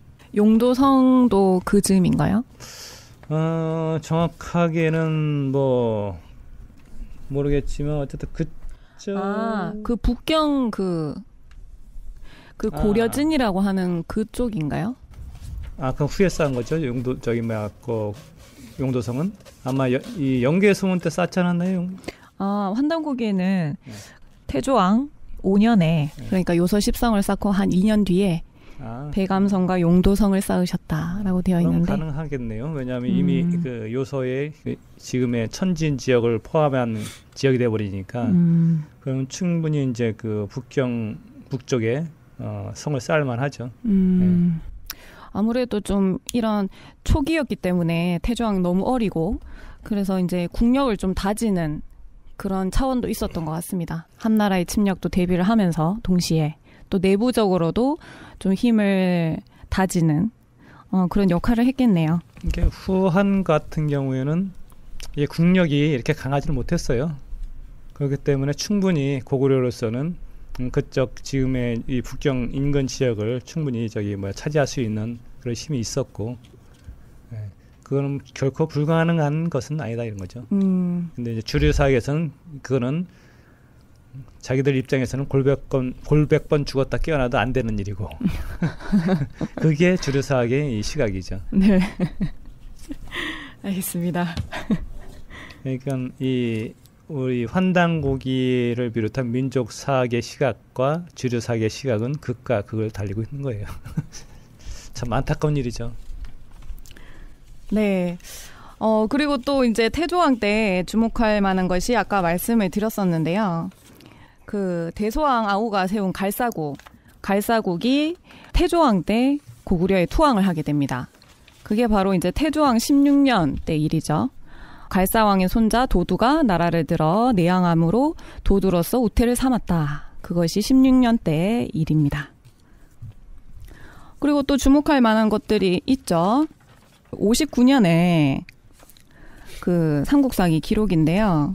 용도성도 그 즈음인가요? 어 정확하게는 뭐 모르겠지만 어쨌든 그쪽 아, 그 북경 그 그 고려진이라고 아. 하는 그쪽인가요? 아, 그 후에 쌓은 거죠. 용도 저기 뭐야 그 용도성은 아마 여, 이 영계소문 때 쌓지 않았나요? 아, 환단고기에는 네. 태조왕 오 년에 네. 그러니까 요서 십성을 쌓고 한 이 년 뒤에 아, 백암성과 용도성을 쌓으셨다라고 되어 그럼 있는데 가능하겠네요. 왜냐하면 음. 이미 그 요서의 그 지금의 천진 지역을 포함한 지역이 돼 버리니까 음. 그럼 충분히 이제 그 북경 북쪽에 어, 성을 쌓을 만하죠. 음. 네. 아무래도 좀 이런 초기였기 때문에 태조왕 너무 어리고 그래서 이제 국력을 좀 다지는 그런 차원도 있었던 것 같습니다. 한나라의 침략도 대비를 하면서 동시에 또 내부적으로도 좀 힘을 다지는 어, 그런 역할을 했겠네요. 이게 후한 같은 경우에는 이 국력이 이렇게 강하지는 못했어요. 그렇기 때문에 충분히 고구려로서는 음, 그쪽 지금의 이 북경 인근 지역을 충분히 저기 뭐 차지할 수 있는 그런 힘이 있었고, 예, 그거는 결코 불가능한 것은 아니다 이런 거죠. 음. 근데 이제 주류 사학에서는 그거는 자기들 입장에서는 골백 번 골백 번 죽었다 깨어나도 안 되는 일이고, 그게 주류 사학의 이 시각이죠. 네, 알겠습니다. 그러니까 이 우리 환단고기를 비롯한 민족 사학의 시각과 주류 사학의 시각은 극과 극을 달리고 있는 거예요. 참 안타까운 일이죠. 네. 어, 그리고 또 이제 태조왕 때 주목할 만한 것이 아까 말씀을 드렸었는데요. 그 대소왕 아오가 세운 갈사국, 갈사국이 태조왕 때 고구려에 투항을 하게 됩니다. 그게 바로 이제 태조왕 십육 년 때 일이죠. 갈사왕의 손자 도두가 나라를 들어 내양함으로 도두로서 우태를 삼았다. 그것이 십육 년 때의 일입니다. 그리고 또 주목할 만한 것들이 있죠. 오십구 년에 그 삼국사기 기록인데요.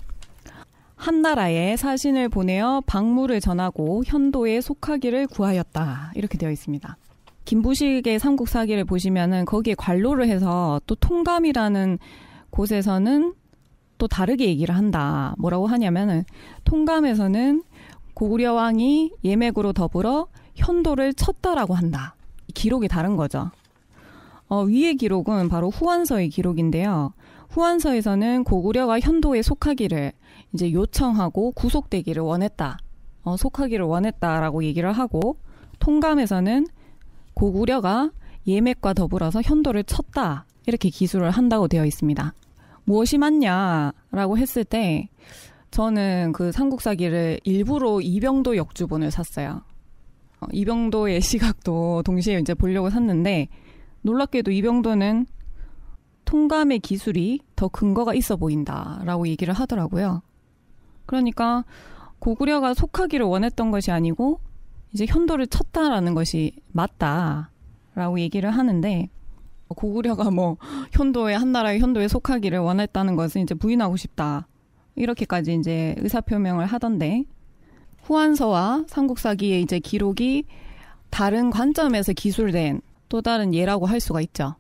한나라에 사신을 보내어 박무를 전하고 현도에 속하기를 구하였다. 이렇게 되어 있습니다. 김부식의 삼국사기를 보시면은 거기에 관로를 해서 또 통감이라는 곳에서는 또 다르게 얘기를 한다. 뭐라고 하냐면은 통감에서는 고구려 왕이 예맥으로 더불어 현도를 쳤다라고 한다. 기록이 다른 거죠. 어, 위의 기록은 바로 후한서의 기록인데요. 후한서에서는 고구려가 현도에 속하기를 이제 요청하고 구속되기를 원했다. 어, 속하기를 원했다라고 얘기를 하고, 통감에서는 고구려가 예맥과 더불어서 현도를 쳤다. 이렇게 기술을 한다고 되어 있습니다. 무엇이 맞냐라고 했을 때 저는 그 삼국사기를 일부러 이병도 역주본을 샀어요. 어, 이병도의 시각도 동시에 이제 보려고 샀는데 놀랍게도 이병도는 통감의 기술이 더 근거가 있어 보인다라고 얘기를 하더라고요. 그러니까 고구려가 속하기를 원했던 것이 아니고 이제 현도를 쳤다라는 것이 맞다라고 얘기를 하는데, 고구려가 뭐 현도에 한나라의 현도에 속하기를 원했다는 것은 이제 부인하고 싶다. 이렇게까지 이제 의사표명을 하던데, 후한서와 삼국사기의 이제 기록이 다른 관점에서 기술된 또 다른 예라고 할 수가 있죠.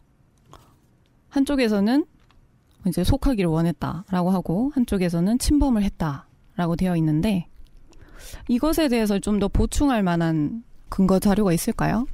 한쪽에서는 이제 속하기를 원했다라고 하고 한쪽에서는 침범을 했다라고 되어 있는데, 이것에 대해서 좀 더 보충할 만한 근거 자료가 있을까요?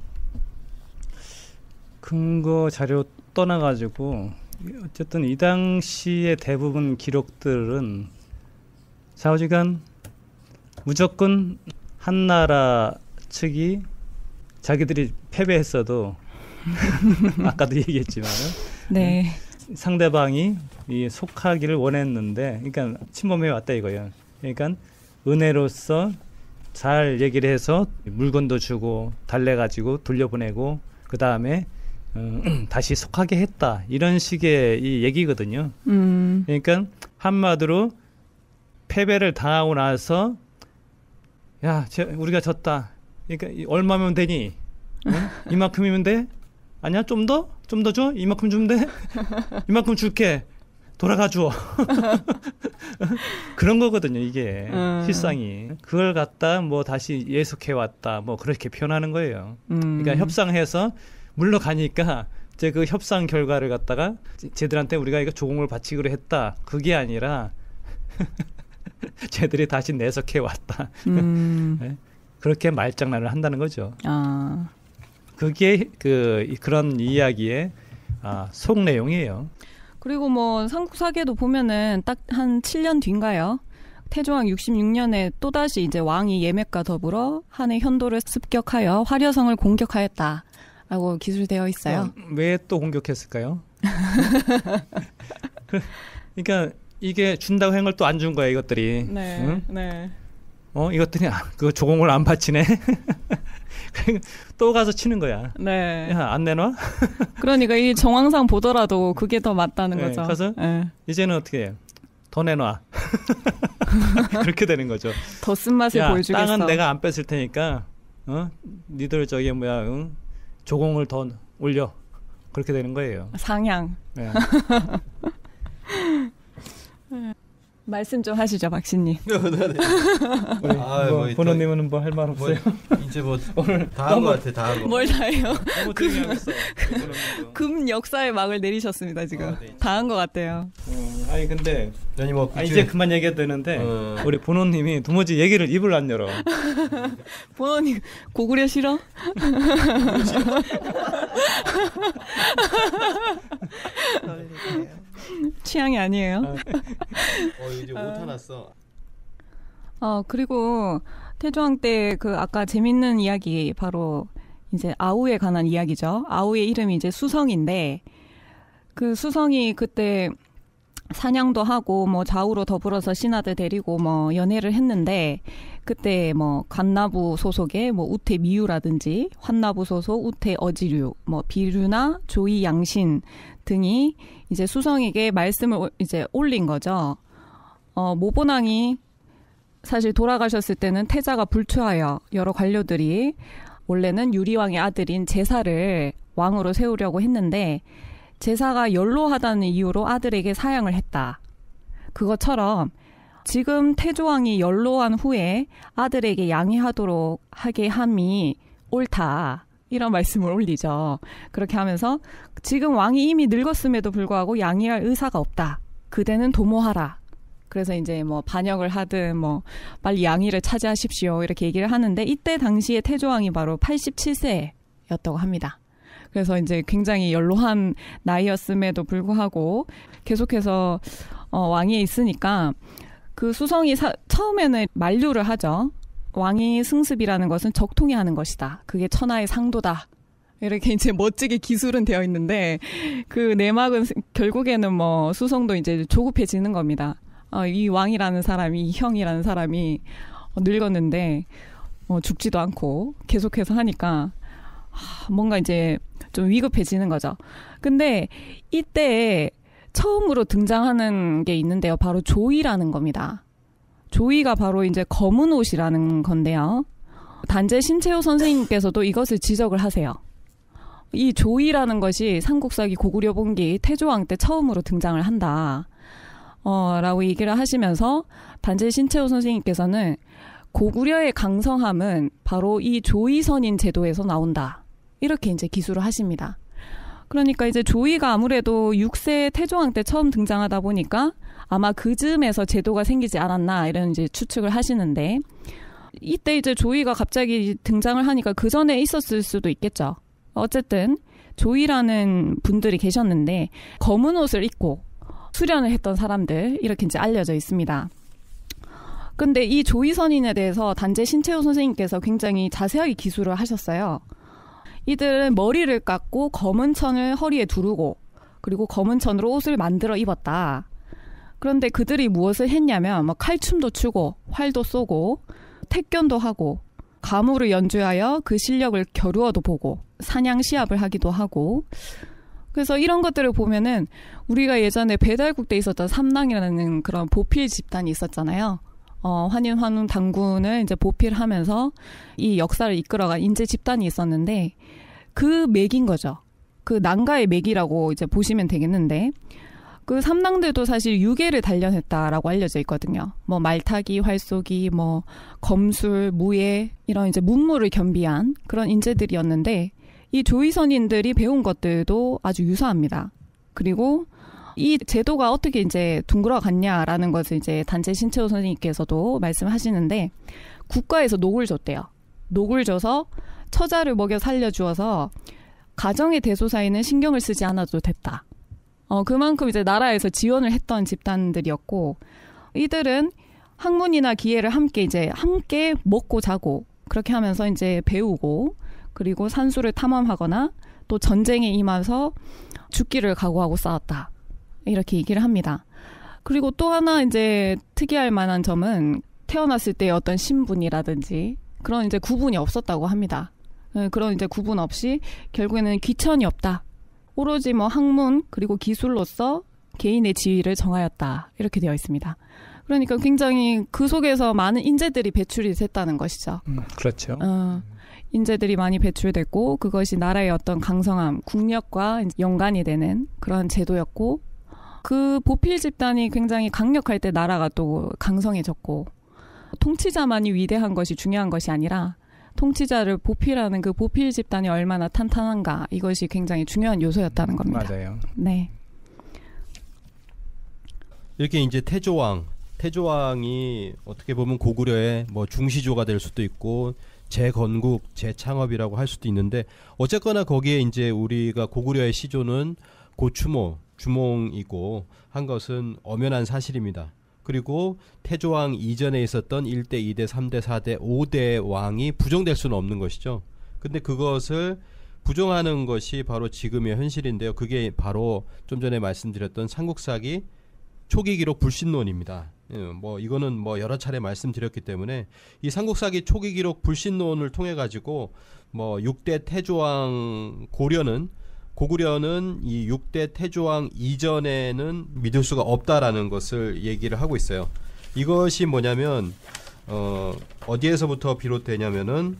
근거 자료 떠나가지고 어쨌든 이 당시의 대부분 기록들은 좌우지간 무조건 한나라 측이 자기들이 패배했어도 아까도 얘기했지만 네. 상대방이 이 속하기를 원했는데, 그러니까 침범해 왔다 이거예요. 그러니까 은혜로서 잘 얘기를 해서 물건도 주고 달래가지고 돌려보내고 그 다음에 어, 다시 속하게 했다, 이런 식의 이 얘기거든요. 음. 그러니까 한마디로 패배를 당하고 나서 야, 제, 우리가 졌다. 그러니까 이 얼마면 되니? 응? 이만큼이면 돼? 아니야, 좀 더? 좀 더 줘? 이만큼 주면 돼? 이만큼 줄게. 돌아가 줘. 그런 거거든요, 이게. 음. 실상이. 그걸 갖다 뭐 다시 예속해 왔다, 뭐 그렇게 표현하는 거예요. 음. 그러니까 협상해서 물러가니까 이제 그 협상 결과를 갖다가 쟤들한테 우리가 이거 조공을 바치기로 했다, 그게 아니라 쟤들이 다시 내석해 왔다. 음. 네? 그렇게 말장난을 한다는 거죠. 아. 그게 그 그런 이야기의 아, 속 내용이에요. 그리고 뭐 삼국사기에도 보면은 딱 한 칠 년 뒤인가요? 태조왕 육십육 년에 또다시 이제 왕이 예맥과 더불어 한해 현도를 습격하여 화려성을 공격하였다라고 기술되어 있어요. 왜 또 공격했을까요? 그러니까 이게 준다고 한 걸 또 안 준 거야, 이것들이. 네. 응? 네. 어, 이것들이 아, 그 조공을 안 바치네. 또 가서 치는 거야. 네. 야, 안 내놔? 그러니까 이 정황상 보더라도 그게 더 맞다는 네, 거죠. 가서 네. 이제는 어떻게 해? 더 내놔. 그렇게 되는 거죠. 더 쓴맛을 야, 보여주겠어. 땅은 내가 안 뺏을 테니까 어? 니들 저기 뭐야, 응? 조공을 더 올려. 그렇게 되는 거예요. 상향. 네. 말씀 좀 하시죠, 박신님. 우리 아, 뭐, 뭐 본호님은 뭐 할 말 뭐, 없어요? 이제 뭐 다 한 것 같아, 다 한 거. 뭘 다해요? 너무 조용히 하겠어. 금 역사의 막을 내리셨습니다, 지금. 아, 네. 다 한 것 같아요. 음, 아니 근데 아니 뭐 아, 이제 그만 얘기해도 되는데 어. 우리 본호님이 도무지 얘기를 입을 안 열어. 본원님 고구려 싫어? 놀리세요. 취향이 아니에요. 어 이제 오타 났어. 어 그리고 태조왕 때 그 아까 재밌는 이야기 바로 이제 아우에 관한 이야기죠. 아우의 이름이 이제 수성인데 그 수성이 그때 사냥도 하고 뭐 좌우로 더불어서 신하들 데리고 뭐 연애를 했는데 그때 뭐 관나부 소속의 뭐 우태 미유라든지 환나부 소속 우태 어지류 뭐 비류나 조이 양신 등이 이제 수성에게 말씀을 이제 올린 거죠. 어 모본왕이 사실 돌아가셨을 때는 태자가 불투하여 여러 관료들이 원래는 유리왕의 아들인 제사를 왕으로 세우려고 했는데 제사가 연로하다는 이유로 아들에게 사양을 했다. 그것처럼 지금 태조왕이 연로한 후에 아들에게 양해하도록 하게 함이 옳다. 이런 말씀을 올리죠. 그렇게 하면서 지금 왕이 이미 늙었음에도 불구하고 양해할 의사가 없다. 그대는 도모하라. 그래서 이제 뭐 반역을 하든 뭐 빨리 양의를 차지하십시오. 이렇게 얘기를 하는데 이때 당시에 태조왕이 바로 팔십칠 세였다고 합니다. 그래서 이제 굉장히 연로한 나이였음에도 불구하고 계속해서 어, 왕위에 있으니까 그 수성이 사, 처음에는 만류를 하죠. 왕위 승습이라는 것은 적통이 하는 것이다. 그게 천하의 상도다. 이렇게 이제 멋지게 기술은 되어 있는데 그 내막은 결국에는 뭐 수성도 이제 조급해지는 겁니다. 어, 이 왕이라는 사람이, 이 형이라는 사람이 늙었는데 어, 죽지도 않고 계속해서 하니까 하, 뭔가 이제 좀 위급해지는 거죠. 근데 이때 처음으로 등장하는 게 있는데요. 바로 조이라는 겁니다. 조이가 바로 이제 검은 옷이라는 건데요. 단재 신채호 선생님께서도 이것을 지적을 하세요. 이 조이라는 것이 삼국사기 고구려본기 태조왕 때 처음으로 등장을 한다. 어, 라고 얘기를 하시면서 단재 신채호 선생님께서는 고구려의 강성함은 바로 이 조이선인 제도에서 나온다. 이렇게 이제 기술을 하십니다. 그러니까 이제 조이가 아무래도 육 세 태조왕 때 처음 등장하다 보니까 아마 그 즈음에서 제도가 생기지 않았나 이런 이제 추측을 하시는데 이때 이제 조이가 갑자기 등장을 하니까 그 전에 있었을 수도 있겠죠. 어쨌든 조이라는 분들이 계셨는데 검은 옷을 입고 수련을 했던 사람들 이렇게 이제 알려져 있습니다. 근데 이 조이 선인에 대해서 단재 신채호 선생님께서 굉장히 자세하게 기술을 하셨어요. 이들은 머리를 깎고 검은 천을 허리에 두르고 그리고 검은 천으로 옷을 만들어 입었다. 그런데 그들이 무엇을 했냐면 뭐 칼춤도 추고 활도 쏘고 택견도 하고 가무를 연주하여 그 실력을 겨루어도 보고 사냥 시합을 하기도 하고 그래서 이런 것들을 보면은 우리가 예전에 배달국 때 있었던 삼랑이라는 그런 보필 집단이 있었잖아요. 어, 환인 환웅 당군을 이제 보필하면서 이 역사를 이끌어간 인재 집단이 있었는데 그 맥인 거죠. 그 난가의 맥이라고 이제 보시면 되겠는데 그 삼랑들도 사실 유계를 단련했다라고 알려져 있거든요. 뭐 말타기, 활쏘기, 뭐 검술, 무예 이런 이제 문무를 겸비한 그런 인재들이었는데 이 조이선인들이 배운 것들도 아주 유사합니다. 그리고 이 제도가 어떻게 이제 둥그러 갔냐라는 것을 이제 단재 신채호 선생님께서도 말씀하시는데 국가에서 녹을 줬대요. 녹을 줘서 처자를 먹여 살려주어서 가정의 대소사에는 신경을 쓰지 않아도 됐다. 어, 그만큼 이제 나라에서 지원을 했던 집단들이었고 이들은 학문이나 기회를 함께 이제 함께 먹고 자고 그렇게 하면서 이제 배우고 그리고 산수를 탐험하거나 또 전쟁에 임해서 죽기를 각오하고 싸웠다. 이렇게 얘기를 합니다. 그리고 또 하나 이제 특이할 만한 점은 태어났을 때의 어떤 신분이라든지 그런 이제 구분이 없었다고 합니다. 그런 이제 구분 없이 결국에는 귀천이 없다. 오로지 뭐 학문 그리고 기술로서 개인의 지위를 정하였다. 이렇게 되어 있습니다. 그러니까 굉장히 그 속에서 많은 인재들이 배출이 됐다는 것이죠. 음, 그렇죠. 어, 인재들이 많이 배출됐고 그것이 나라의 어떤 강성함, 국력과 연관이 되는 그런 제도였고 그 보필 집단이 굉장히 강력할 때 나라가 또 강성해졌고 통치자만이 위대한 것이 중요한 것이 아니라 통치자를 보필하는 그 보필 집단이 얼마나 탄탄한가 이것이 굉장히 중요한 요소였다는 겁니다. 맞아요. 네. 이렇게 이제 태조왕, 태조왕이 어떻게 보면 고구려의 뭐 중시조가 될 수도 있고 재건국, 재창업이라고 할 수도 있는데 어쨌거나 거기에 이제 우리가 고구려의 시조는 고추모, 주몽이고 한 것은 엄연한 사실입니다. 그리고 태조왕 이전에 있었던 일 대, 이 대, 삼 대, 사 대, 오 대 왕이 부정될 수는 없는 것이죠. 근데 그것을 부정하는 것이 바로 지금의 현실인데요. 그게 바로 좀 전에 말씀드렸던 삼국사기 초기 기록 불신론입니다. 뭐 이거는 뭐 여러 차례 말씀드렸기 때문에 이 삼국사기 초기 기록 불신론을 통해 가지고 뭐 육 대 태조왕 고려는 고구려는 이 육 대 태조왕 이전에는 믿을 수가 없다라는 것을 얘기를 하고 있어요. 이것이 뭐냐면 어, 어디에서부터 비롯되냐면은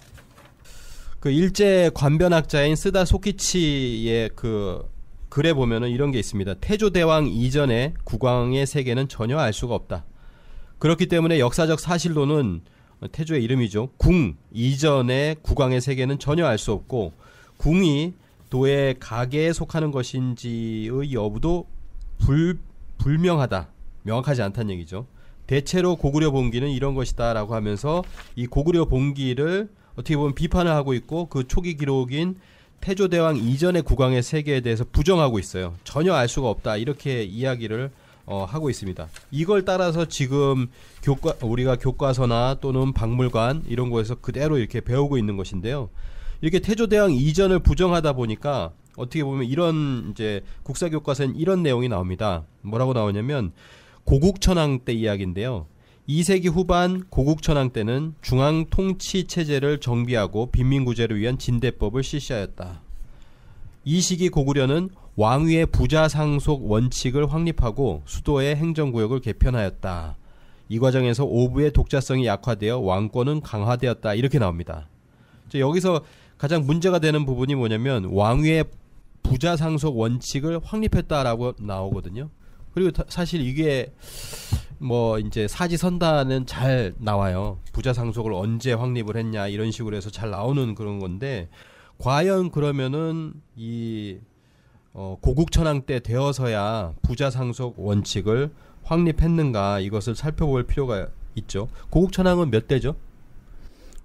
그 일제 관변학자인 스다 소키치의 그 글에 보면은 이런 게 있습니다. 태조대왕 이전의 국왕의 세계는 전혀 알 수가 없다. 그렇기 때문에 역사적 사실로는 태조의 이름이죠. 궁 이전의 국왕의 세계는 전혀 알 수 없고 궁이 도의 가계에 속하는 것인지의 여부도 불, 불명하다. 명확하지 않다는 얘기죠. 대체로 고구려 본기는 이런 것이다라고 하면서 이 고구려 본기를 어떻게 보면 비판을 하고 있고 그 초기 기록인 태조대왕 이전의 국왕의 세계에 대해서 부정하고 있어요. 전혀 알 수가 없다. 이렇게 이야기를 어, 하고 있습니다. 이걸 따라서 지금 교과, 우리가 교과서나 또는 박물관 이런 곳에서 그대로 이렇게 배우고 있는 것인데요. 이렇게 태조대왕 이전을 부정하다 보니까 어떻게 보면 이런 이제 국사교과서엔 이런 내용이 나옵니다. 뭐라고 나오냐면 고국천왕 때 이야기인데요. 이 세기 후반 고국천왕 때는 중앙 통치 체제를 정비하고 빈민구제를 위한 진대법을 실시하였다. 이 시기 고구려는 왕위의 부자 상속 원칙을 확립하고 수도의 행정구역을 개편하였다. 이 과정에서 오부의 독자성이 약화되어 왕권은 강화되었다. 이렇게 나옵니다. 여기서 가장 문제가 되는 부분이 뭐냐면 왕위의 부자 상속 원칙을 확립했다라고 나오거든요. 그리고 다, 사실 이게 뭐 이제 사지선다는 잘 나와요. 부자 상속을 언제 확립을 했냐 이런 식으로 해서 잘 나오는 그런 건데 과연 그러면은 이 어, 고국천왕 때 되어서야 부자 상속 원칙을 확립했는가 이것을 살펴볼 필요가 있죠. 고국천왕은 몇 대죠?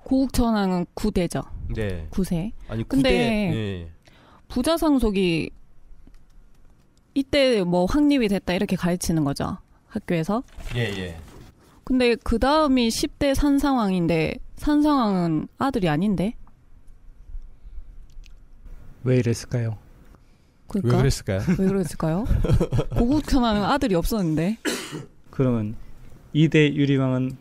고국천왕은 구대죠. 네. 구세. 아니 근데 구대. 네. 부자상속이 이때 뭐 확립이 됐다 이렇게 가르치는 거죠. 학교에서. 예, 예. 근데 그 다음이 십 대 산상왕인데 산상왕은 아들이 아닌데? 왜 이랬을까요? 그러니까? 왜 그랬을까요? 왜 그랬을까요? 고국천왕은 아들이 없었는데. 그러면 이 대 유리왕은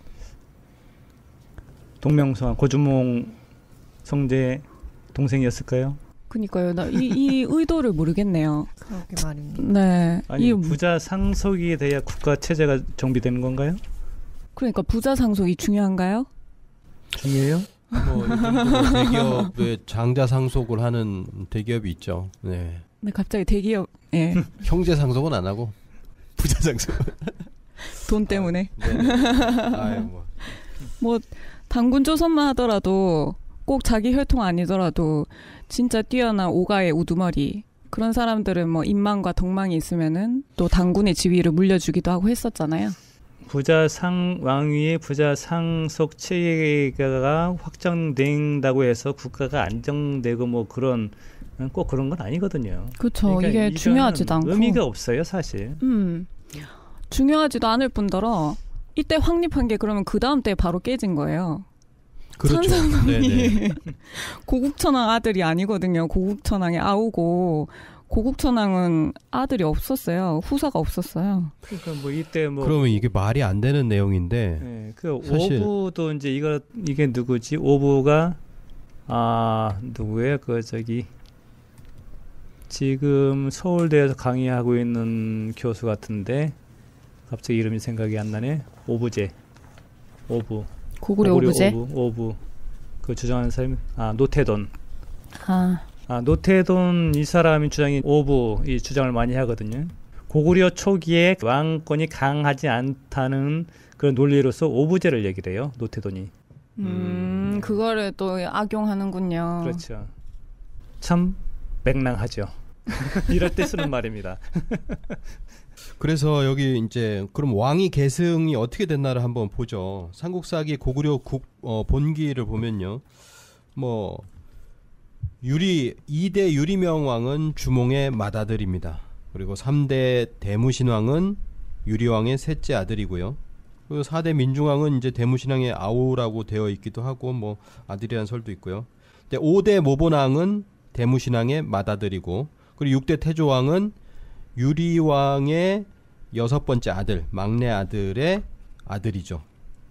동명성왕 고주몽 성제 동생이었을까요? 그니까요. 나 이 이 의도를 모르겠네요. 그러게 말입니다. 네. 아니 이 부자 상속이 돼야 국가 체제가 정비되는 건가요? 그러니까 부자 상속이 중요한가요? 중요해요? 뭐 요즘도 대기업에 장자 상속을 하는 대기업이 있죠. 네. 네, 갑자기 대기업 예. 형제 상속은 안 하고 부자 상속. 돈 때문에. 아, 네. 아유, 뭐. 뭐 당군 조선만 하더라도 꼭 자기 혈통 아니더라도 진짜 뛰어난 오가의 우두머리 그런 사람들은 뭐 인망과 덕망이 있으면은 또 당군의 지위를 물려주기도 하고 했었잖아요. 부자 상 왕위의 부자 상속 체계가 확정된다고 해서 국가가 안정되고 뭐 그런 꼭 그런 건 아니거든요. 그렇죠. 그러니까 이게 이거는 중요하지도 않고 의미가 없어요, 사실. 음 중요하지도 않을 뿐더러 이때 확립한 게 그러면 그 다음 때 바로 깨진 거예요. 그렇죠. 산상왕이 고국천왕 아들이 아니거든요. 고국천왕의 아우고 고국천왕은 아들이 없었어요. 후사가 없었어요. 그러니까 뭐 이때 뭐 그러면 이게 말이 안 되는 내용인데. 네, 그 사실- 오부도 이제 이거 이게 누구지? 오부가 아 누구예요? 그 저기 지금 서울대에서 강의하고 있는 교수 같은데 갑자기 이름이 생각이 안 나네. 오부제. 오부. 고구려 고구려 오부제. 오부. 오부. 그 주장하는 사람이 아 노태돈. 아, 아 노태돈 이 사람이 주장이 오부 이 주장을 많이 하거든요. 고구려 초기에 왕권이 강하지 않다는 그런 논리로서 오부제를 얘기를 해요. 노태돈이. 음, 그거를 또 악용하는군요. 그렇죠. 참 맹랑하죠. 이럴 때 쓰는 말입니다. 그래서 여기 이제 그럼 왕위 계승이 어떻게 됐나를 한번 보죠. 삼국사기 고구려 국 어, 본기를 보면요. 뭐 유리 이 대 유리명 왕은 주몽의 맏아들입니다. 그리고 삼 대 대무신왕은 유리왕의 셋째 아들이고요. 그리고 사 대 민중왕은 이제 대무신왕의 아우라고 되어 있기도 하고 뭐 아들이라는 설도 있고요. 근데 오 대 모본왕은 대무신왕의 맏아들이고 그리고 육 대 태조왕은 유리왕의 여섯 번째 아들, 막내 아들의 아들이죠.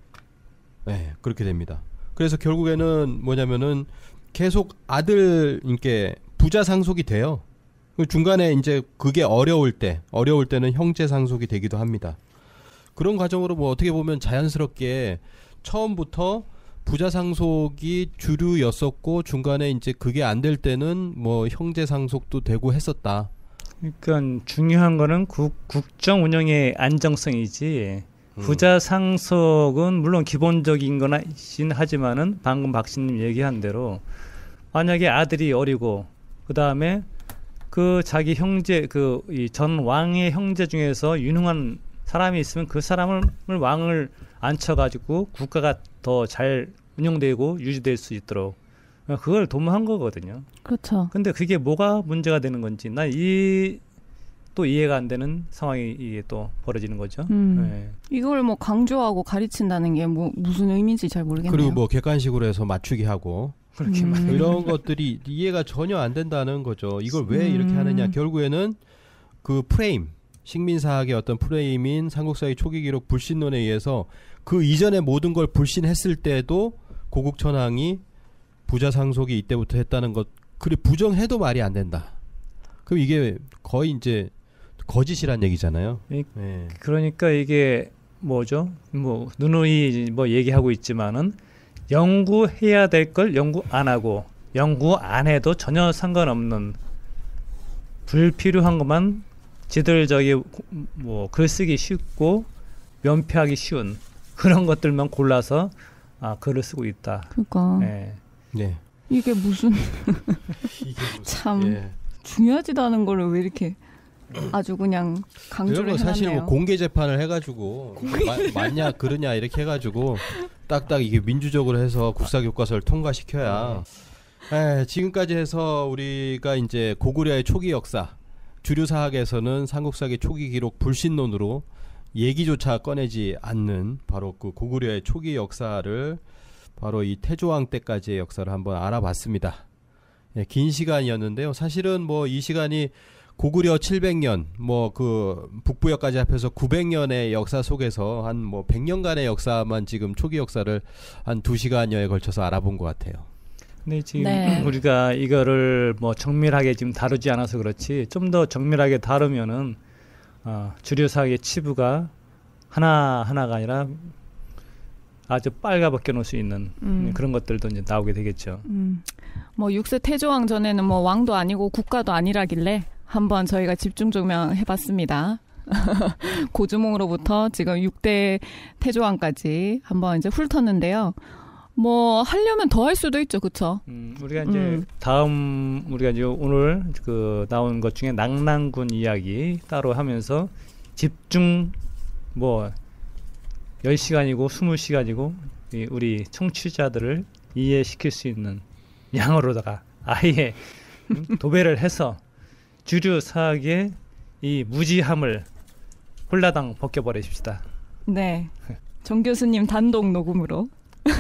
네, 그렇게 됩니다. 그래서 결국에는 뭐냐면은 계속 아들님께 부자 상속이 돼요. 중간에 이제 그게 어려울 때, 어려울 때는 형제 상속이 되기도 합니다. 그런 과정으로 뭐 어떻게 보면 자연스럽게 처음부터 부자 상속이 주류였었고 중간에 이제 그게 안 될 때는 뭐 형제 상속도 되고 했었다. 그러니까 중요한 거는 국, 국정 운영의 안정성이지 음. 부자 상속은 물론 기본적인 거나긴 하지만은 방금 박신님 얘기한 대로 만약에 아들이 어리고 그 다음에 그 자기 형제 그 이 전 왕의 형제 중에서 유능한 사람이 있으면 그 사람을 왕을 앉혀가지고 국가가 더 잘 운영되고 유지될 수 있도록 그걸 도모한 거거든요. 그렇죠. 근데 그게 뭐가 문제가 되는 건지 난 이 또 이해가 안 되는 상황이 이게 또 벌어지는 거죠. 음. 네. 이걸 뭐 강조하고 가르친다는 게 뭐 무슨 의미인지 잘 모르겠네요. 그리고 뭐 객관식으로 해서 맞추기 하고 그렇게 음. 말. 이런 것들이 이해가 전혀 안 된다는 거죠. 이걸 왜 이렇게 음. 하느냐. 결국에는 그 프레임, 식민사학의 어떤 프레임인 삼국사의 초기 기록 불신론에 의해서 그 이전의 모든 걸 불신했을 때도 고국천왕이 부자 상속이 이때부터 했다는 것, 그래 부정해도 말이 안 된다. 그럼 이게 거의 이제 거짓이란 얘기잖아요. 이- 네. 그러니까 이게 뭐죠? 뭐 누누이 뭐 얘기하고 있지만은 연구해야 될 걸 연구 안 하고 연구 안 해도 전혀 상관없는 불필요한 것만 지들 저기 뭐 글쓰기 쉽고 면피하기 쉬운 그런 것들만 골라서 아 글을 쓰고 있다. 그러니까 네. 네. 이게 무슨 이게 무슨- 참 예. 중요하지도 않은 거를 왜 이렇게 아주 그냥 강조를 이런 거 사실 해놨네요. 뭐 공개 재판을 해가지고 마- 맞냐 그러냐 이렇게 해가지고 딱딱 이게 민주적으로 해서 국사 교과서를 통과시켜야. 에, 지금까지 해서 우리가 이제 고구려의 초기 역사, 주류 사학에서는 삼국사기 초기 기록 불신론으로 얘기조차 꺼내지 않는 바로 그 고구려의 초기 역사를 바로 이 태조왕 때까지의 역사를 한번 알아봤습니다. 예, 긴 시간이었는데요. 사실은 뭐 이 시간이 고구려 칠백 년, 뭐 그 북부역까지 합해서 구백 년의 역사 속에서 한 뭐 백 년간의 역사만 지금 초기 역사를 한 두 시간여에 걸쳐서 알아본 것 같아요. 근데 지금 네. 우리가 이거를 뭐 정밀하게 지금 다루지 않아서 그렇지 좀 더 정밀하게 다루면은 어, 주류사학의 치부가 하나 하나가 아니라 아주 빨가벗겨 놓을 수 있는 음. 그런 것들도 이제 나오게 되겠죠. 음, 뭐 육 세 태조왕 전에는 뭐 왕도 아니고 국가도 아니라길래 한번 저희가 집중 조명해봤습니다. 고주몽으로부터 지금 육 대 태조왕까지 한번 이제 훑었는데요. 뭐 하려면 더 할 수도 있죠, 그렇죠? 음, 우리가 이제 음. 다음 우리가 이제 오늘 그 나온 것 중에 낙랑군 이야기 따로 하면서 집중 뭐 열 시간이고 스무 시간이고 이 우리 청취자들을 이해시킬 수 있는 양으로다가 아예 도배를 해서 주류 사학의 이 무지함을 홀라당 벗겨버리십시다. 네. 정 교수님 단독 녹음으로.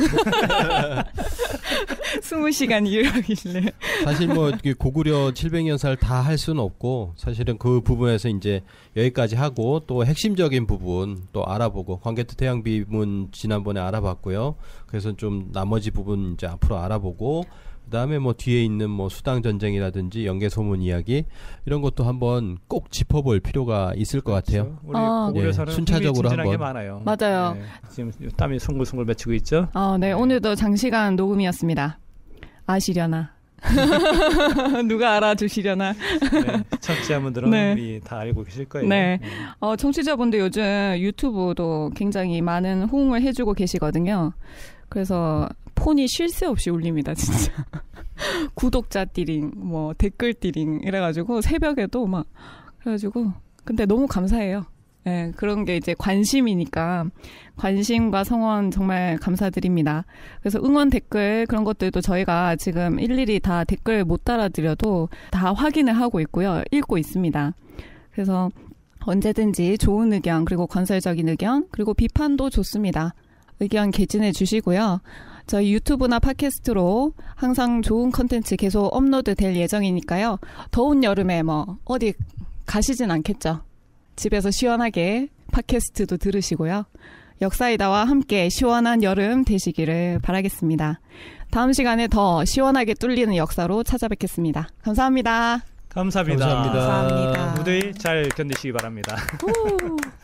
스무 시간 이후라길래. 사실 뭐 고구려 칠백 년사를 다 할 수는 없고 사실은 그 부분에서 이제 여기까지 하고 또 핵심적인 부분 또 알아보고 광개토 태양비문 지난번에 알아봤고요. 그래서 좀 나머지 부분 이제 앞으로 알아보고 그다음에 뭐 뒤에 있는 뭐 수당 전쟁이라든지 연개 소문 이야기 이런 것도 한번 꼭 짚어볼 필요가 있을 것 같아요. 우리 아. 고구려사는 예, 순차적으로 흥미진진한 게 한번. 많아요. 맞아요. 네, 지금 땀이 송글송글 맺히고 있죠. 아, 네. 오늘도 장시간 녹음이었습니다. 아시려나? 누가 알아주시려나? 네, 청취자분들은 네. 우리 다 알고 계실 거예요. 네. 어, 청취자분들 요즘 유튜브도 굉장히 많은 호응을 해주고 계시거든요. 그래서 폰이 쉴 새 없이 울립니다, 진짜. 구독자 띠링, 뭐 댓글 띠링 이래가지고 새벽에도 막 그래가지고 근데 너무 감사해요. 네, 그런 게 이제 관심이니까 관심과 성원 정말 감사드립니다. 그래서 응원 댓글 그런 것들도 저희가 지금 일일이 다 댓글 못 달아드려도 다 확인을 하고 있고요. 읽고 있습니다. 그래서 언제든지 좋은 의견 그리고 건설적인 의견 그리고 비판도 좋습니다. 의견 개진해 주시고요. 저희 유튜브나 팟캐스트로 항상 좋은 컨텐츠 계속 업로드 될 예정이니까요. 더운 여름에 뭐 어디 가시진 않겠죠. 집에서 시원하게 팟캐스트도 들으시고요. 역사이다와 함께 시원한 여름 되시기를 바라겠습니다. 다음 시간에 더 시원하게 뚫리는 역사로 찾아뵙겠습니다. 감사합니다. 감사합니다. 감사합니다. 감사합니다. 무더위 잘 견디시기 바랍니다. 후.